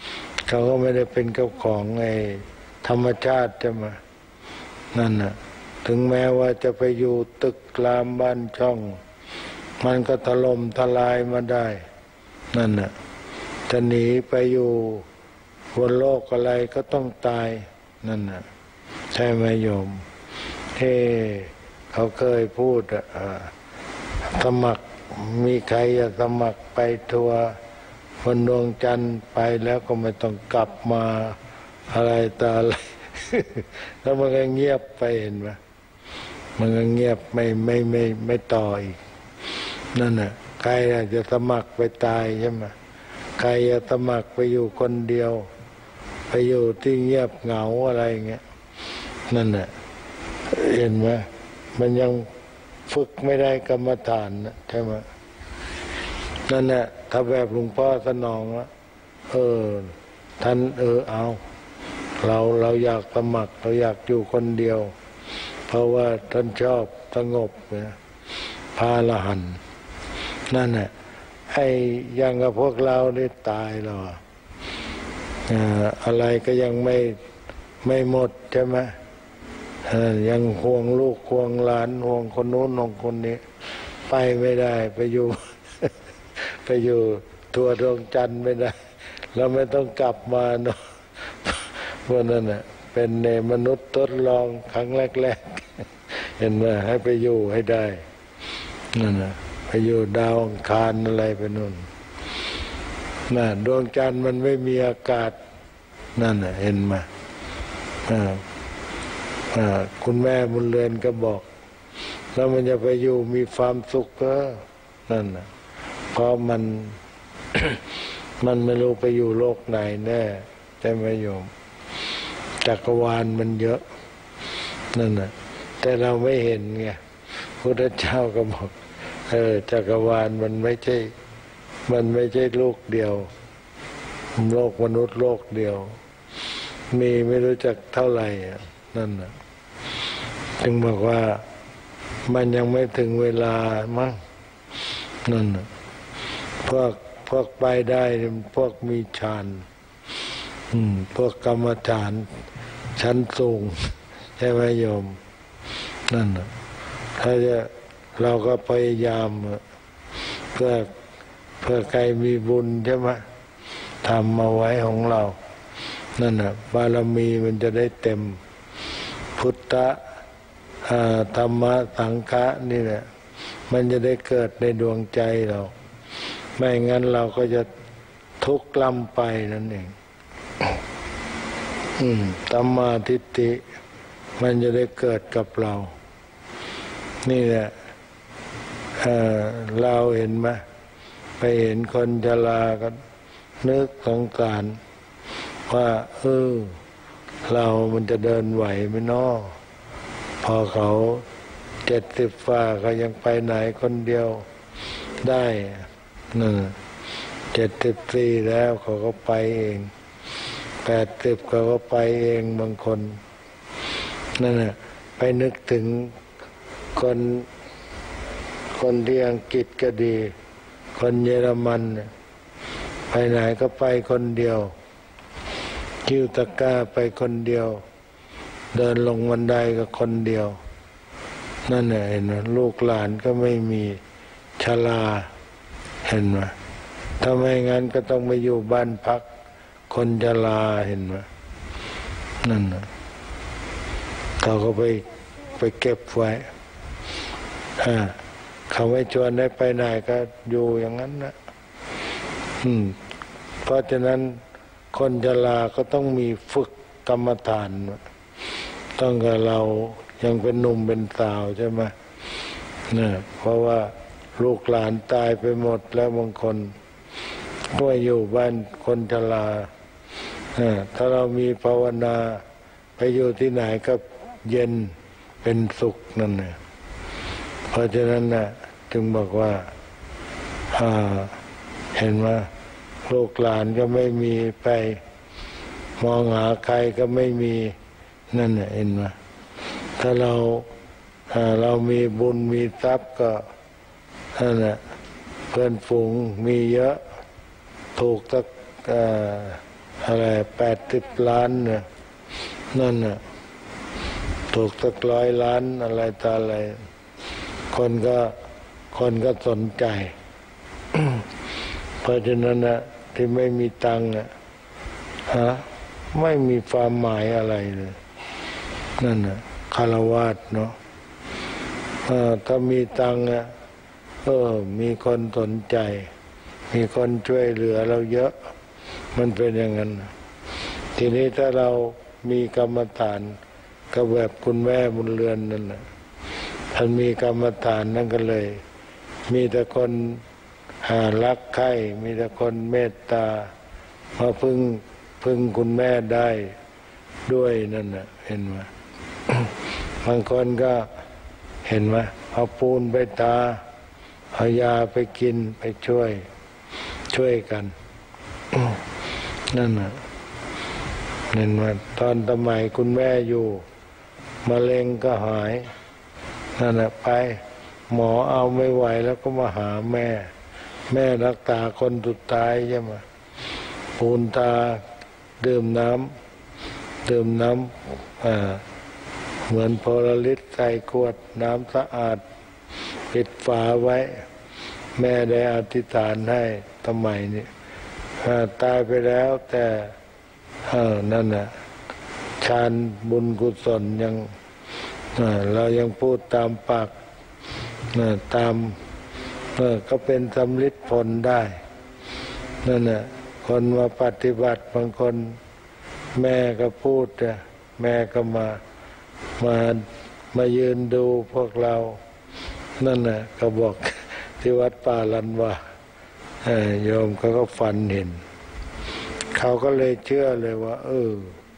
S1: เขาก็ไม่ได้เป็นเจ้าของไอ้ธรรมชาติจะมานั่นน่ะถึงแม้ว่าจะไปอยู่ตึกรามบ้านช่องมันก็ถล่มทลายมาได้นั่นน่ะจะหนีไปอยู่บนโลกอะไรก็ต้องตายนั่นน่ะใช่ไหมโยมเฮ้เขาเคยพูดอ่ะสมัครมีใครจะสมัครไปทัวร์บนดวงจันทร์ไปแล้วก็ไม่ต้องกลับมาอะไรต่ออะไร แล้วมันก็เงียบไปเห็นไหมมันก็เงียบไม่ไม่ไม่ไม่ต่ออีกนั่นน่ะใครจะสมัครไปตายใช่ไหมใครจะสมัครไปอยู่คนเดียวไปอยู่ที่เงียบเหงาอะไรเงี้ยนั่นน่ะเห็นไหมมันยังฝึกไม่ได้กรรมฐานนะใช่ไหมนั่นแหละถ้าแบบหลวงพ่อสนองว่าเออท่านเออเอาเราเราอยากสมัครเราอยากอยู่คนเดียวเพราะว่าท่านชอบสงบเนี่ยพาละหันนั่นแหละไอ้ยังกับพวกเราได้ตายหรออะไรก็ยังไม่ไม่หมดใช่ไหมยังห่วงลูกห่วงหลานห่วงคนโน้นห่วงคนนี้ไปไม่ได้ไปอยู่ ไปอยู่ทั่วดวงจันทร์ไม่ได้เราไม่ต้องกลับมาเนาะพวกนั้นน่ะเป็นในมนุษย์ทดลองครั้งแรกๆเห็นไหมให้ไปอยู่ให้ได้นั่นน่ะไปอยู่ดาวอังคารอะไรไปนู่นน่ะดวงจันทร์มันไม่มีอากาศนั่นน่ะเห็นไหมอ่าอ่าคุณแม่บุญเรือนก็บอกแล้วมันจะไปอยู่มีความสุขก็นั่นน่ะเพราะมัน มันไม่รู้ไปอยู่โลกไหนแน่ใช่ไหมโยมจักรวาลมันเยอะนั่นน่ะแต่เราไม่เห็นไงพุทธเจ้าก็บอกเออจักรวาลมันไม่ใช่มันไม่ใช่โลกเดียวโลกมนุษย์โลกเดียวมีไม่รู้จักเท่าไหร่นั่นน่ะจึงบอกว่ามันยังไม่ถึงเวลามั้งนั่นน่ะพวกพวกไปได้พวกมีฌานอืมพวกกรรมฐานชั้นสูงใช่ไหมโยมนั่นน่ะถ้าจะเราก็พยายามเพื่อเพื่อใครมีบุญใช่ไหมทำมาไว้ของเรานั่นน่ะบารมีมันจะได้เต็มพุทธะธรรมะสังฆะนี่แหละมันจะได้เกิดในดวงใจเราไม่งั้นเราก็จะทุกข์ลำไปนั่นเองอืมตัมมาทิฏฐิมันจะได้เกิดกับเรานี่แหละเอ่อเราเห็นไหมไปเห็นคนชราก็นึกสงสารว่าเออเรามันจะเดินไหวไหมน้อพอเขาเจ็ดสิบฝ่าเขายังไปไหนคนเดียวได้นั่นเจ็ดสิบสี่แล้วเขาก็ไปเองแปดสิบเขาก็ไปเองบางคนนั่นน่ะไปนึกถึงคนคนที่อังกฤษก็ดีคนเยอรมันไปไหนก็ไปคนเดียวคิวตะกร้าไปคนเดียวเดินลงบันไดก็คนเดียวนั่นแหละเห็นไหมลูกหลานก็ไม่มีชราเห็นไหมถ้าไม่งั้นก็ต้องไปอยู่บ้านพักคนชราเห็นไหมนั่นนะเขาก็ไปไปเก็บไว้อ่าเขาไม่ชวนให้ไปไหนก็อยู่อย่างนั้นนะอืมเพราะฉะนั้นคนชราก็ต้องมีฝึกกรรมฐานต้องกับเรายังเป็นหนุ่มเป็นสาวใช่ไหมเนี่ยเพราะว่าลูกหลานตายไปหมดแล้วบางคนก็อยู่บ้านคนชราถ้าเรามีภาวนาไปอยู่ที่ไหนก็เย็นเป็นสุขนั่นแหละเพราะฉะนั้นนะจึงบอกว่าเห็นไหมลูกหลานก็ไม่มีไปมองหาใครก็ไม่มีนั่นแหละเห็นไหมถ้าเราเรามีบุญมีทรัพย์ก็นั่นแหละเพื่อนฝูงมีเยอะถูกสักอะไรแปดสิบล้านเนี่ยนั่นน่ะถูกสักร้อยล้านอะไรต่ออะไรคนก็คนก็สนใจ เพราะฉะนั้นนะที่ไม่มีตังค์อ่ะฮะไม่มีความหมายอะไรเลยนั่นน่ะคฤหัสถ์เนาะถ้ามีตังค์อ่ะเออมีคนสนใจมีคนช่วยเหลือเราเยอะมันเป็นอย่างนั้นทีนี้ถ้าเรามีกรรมฐานก็แบบคุณแม่บุญเรือนนั่นน่ะท่านมีกรรมฐานนั่นก็เลยมีแต่คนหารักใคร่มีแต่คนเมตตามาพึ่งพึ่งคุณแม่ได้ด้วยนั่นน่ะเห็นไหม บางคนก็เห็นไหมเอาปูนไปตาเอายาไปกินไปช่วยช่วยกัน นั่นน่ะเห็นไหมตอนสมัยคุณแม่อยู่มะเร็งก็หายนั่นน่ะไปหมอเอาไม่ไหวแล้วก็มาหาแม่แม่รักษาคนสุดท้ายใช่ไหมปูนตาดื่มน้ำดื่มน้ำอ่าเหมือนโพลาริสใส่ขวดน้ำสะอาดปิดฝาไว้แม่ได้อธิษฐานให้ทำไมนี่ตายไปแล้วแต่เออนั่นน่ะฌานบุญกุศลยังเรายังพูดตามปากตามก็เป็นสำลิดผลได้นั่นน่ะคนมาปฏิบัติบางคนแม่ก็พูดแม่ก็มามามายืนดูพวกเรานั่นน่ะก็บอกที่วัดป่าลันวาโยมเขาก็ฝันเห็นเขาก็เลยเชื่อเลยว่าเออ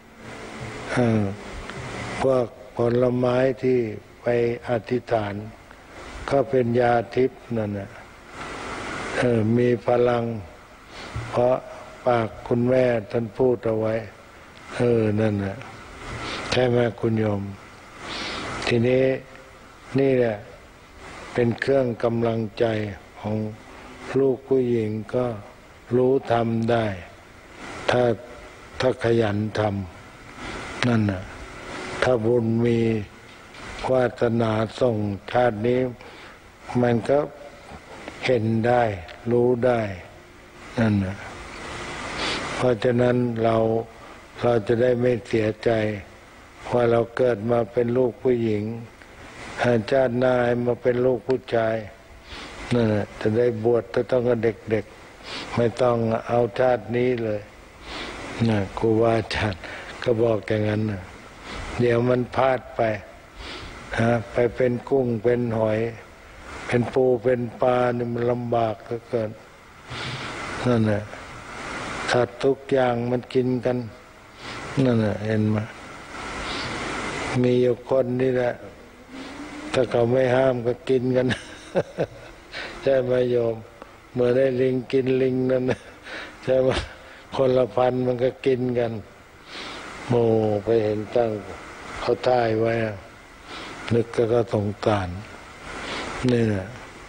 S1: พวกผลไม้ที่ไปอธิษฐานก็เป็นยาทิพย์นั่นน่ะเออมีพลังเพราะปากคุณแม่ท่านพูดเอาไว้เออนั่นน่ะใช่ไหมคุณโยมทีนี้นี่แหละเป็นเครื่องกำลังใจของลูกผู้หญิงก็รู้ทำได้ถ้าถ้าขยันทำนั่นน่ะถ้าบุญมีวาสนาส่งชาตินี้มันก็เห็นได้รู้ได้นั่นน่ะเพราะฉะนั้นเราเราจะได้ไม่เสียใจว่าเราเกิดมาเป็นลูกผู้หญิงชาติหน้ามาเป็นลูกผู้ชายนั่นแหละจะได้บวชต้องกับเด็กๆไม่ต้องเอาชาตินี้เลยนะครูบาอาจารย์ก็บอกอย่างนั้นนะเดี๋ยวมันพลาดไปฮะไปเป็นกุ้งเป็นหอยเป็นปูเป็นปลานี่มันลำบากเหลือเกินนั่นแหละสัตว์ทุกอย่างมันกินกันนั่นแหละเห็นไหมมีอยู่คนนี่แหละถ้าเขาไม่ห้ามก็กินกัน ใช่ไหมโยมเมื่อได้ลิงกินลิงนั่นนะใช่ไหมคนละพันมันก็กินกันโมไปเห็นตั้งเขาถ่ายไว้นึกก็ก็สงสารนี่แหละ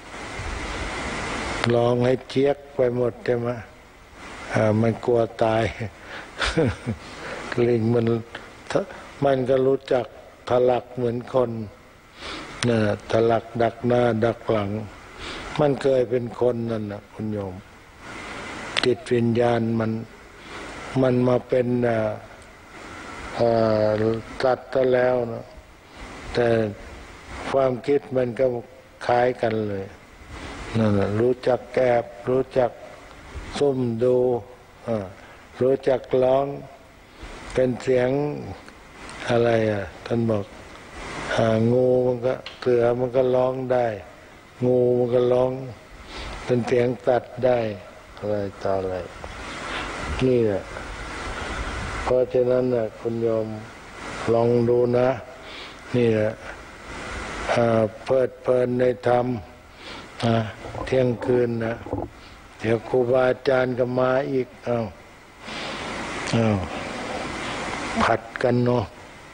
S1: ลองให้เจี๊ยกไปหมดใช่ไหมอ่ามันกลัวตาย ลิงมันมันก็รู้จักถลักเหมือนคนน่ะถลักดักหน้าดักหลังมันเคยเป็นคนนั่นน่ะคุณโยมจิตวิญญาณมันมันมาเป็นอ่าสัตว์ก็แล้วนะแต่ความคิดมันก็คล้ายกันเลยนั่นแหละรู้จักแอบรู้จักซุ่มดูรู้จักร้องเป็นเสียงอะไรอ่ะท่านบอกหางูมันก็เสือมันก็ร้องได้งูมันก็ร้องเป็นเสียงสัตว์ได้อะไรต่ออะไรนี่แหละเพราะฉะนั้นน่ะคุณโยมลองดูนะนี่แหละเพลิดเพลินในธรรมเที่ยงคืนนะเดี๋ยวครูบาอาจารย์ก็มาอีกอ้าวอ้าวผัดกันเนาะ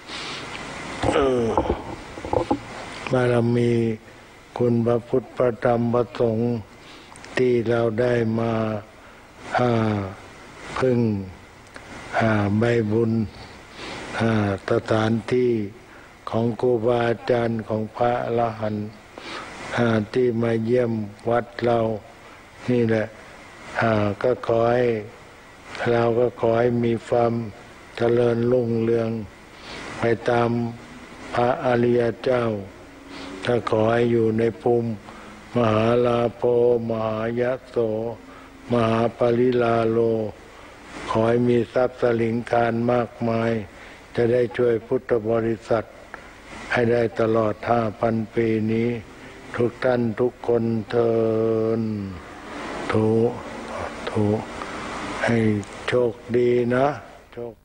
S1: บารมีคุณพระพุทธพระธรรมพระสงฆ์ที่เราได้มาพึ่งใบบุญสถานที่ของครูบาอาจารย์ของพระอรหันต์ที่มาเยี่ยมวัดเรานี่แหละก็ขอให้เราก็ขอให้มีความเจริญรุ่งเรืองไปตามพระอริยเจ้าถ้าขอให้อยู่ในภูมิมหาลาโภมหายโสมหาปริลาโลขอให้มีทรัพย์สลิงคารมากมายจะได้ช่วยพุทธบริษัทให้ได้ตลอดห้าพันปีนี้ทุกท่านทุกคนเทินถูถูให้โชคดีนะโชค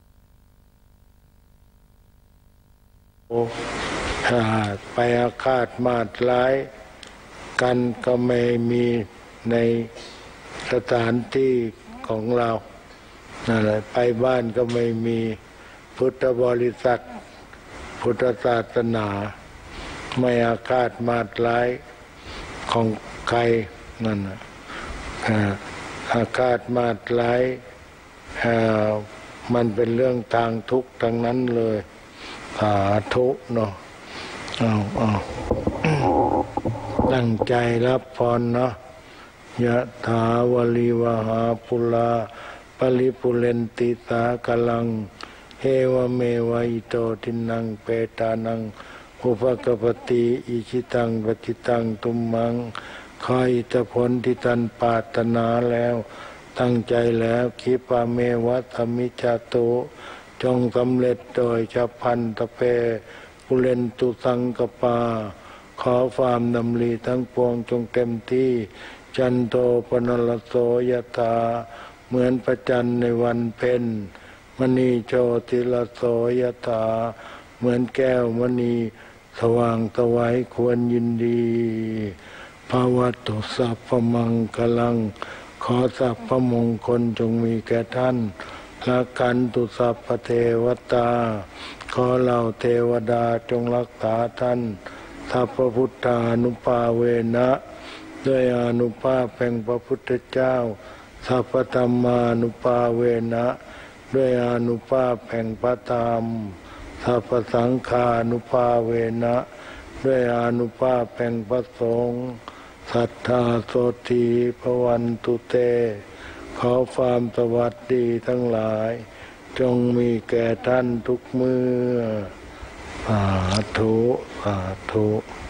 S1: ถ้าไปอาฆาตมาตร้ายกันก็ไม่มีในสถานที่ของเรานั่นแหละไปบ้านก็ไม่มีพุทธบริษัทพุทธศาสนาไม่อาฆาตมาตร้ายของใครนั่นนะอาฆาตมาตร้ายมันเป็นเรื่องทางทุกข์ทั้งนั้นเลยสาธุเนาะเอาเอาตั้งใจรับพรเนาะยะถาวลีวหาปุราปริปุเรนติสากลังเอวเมวะอิโตทินังเปตานังอุปกปติอิชิตังปฏิตังตุมมังขออิทธิผลที่ท่านปรารถนาแล้วตั้งใจแล้วคิปะเมวะธมิจจตุจงสำเร็จโดยฉับพลันตะเพปุเรนตุสังกปาขอความดำริทั้งปวงจงเต็มที่จันโตปนลโสยถาเหมือนพระจันทร์ในวันเพ็ญมณีโชติลโสยถาเหมือนแก้วมณีสว่างสวัยควรยินดีภาวะตุสัพพมังคลังขอสัพพมงคลจงมีแก่ท่านละกันตุสัพพเทวตาขอเหล่าเทวดาจงรักษาท่านสัพพพุทธานุภาเวนะด้วยอานุภาพแห่งพระพุทธเจ้าสัพพธรรมานุภาเวนะด้วยอานุภาพแห่งพระธรรมสัพพสังฆานุภาเวนะด้วยอานุภาพแห่งพระสงฆ์สัทธาโสธีภวันตุเตขอความสวัสดีทั้งหลายจงมีแก่ท่านทุกเมื่อสาธุสาธุ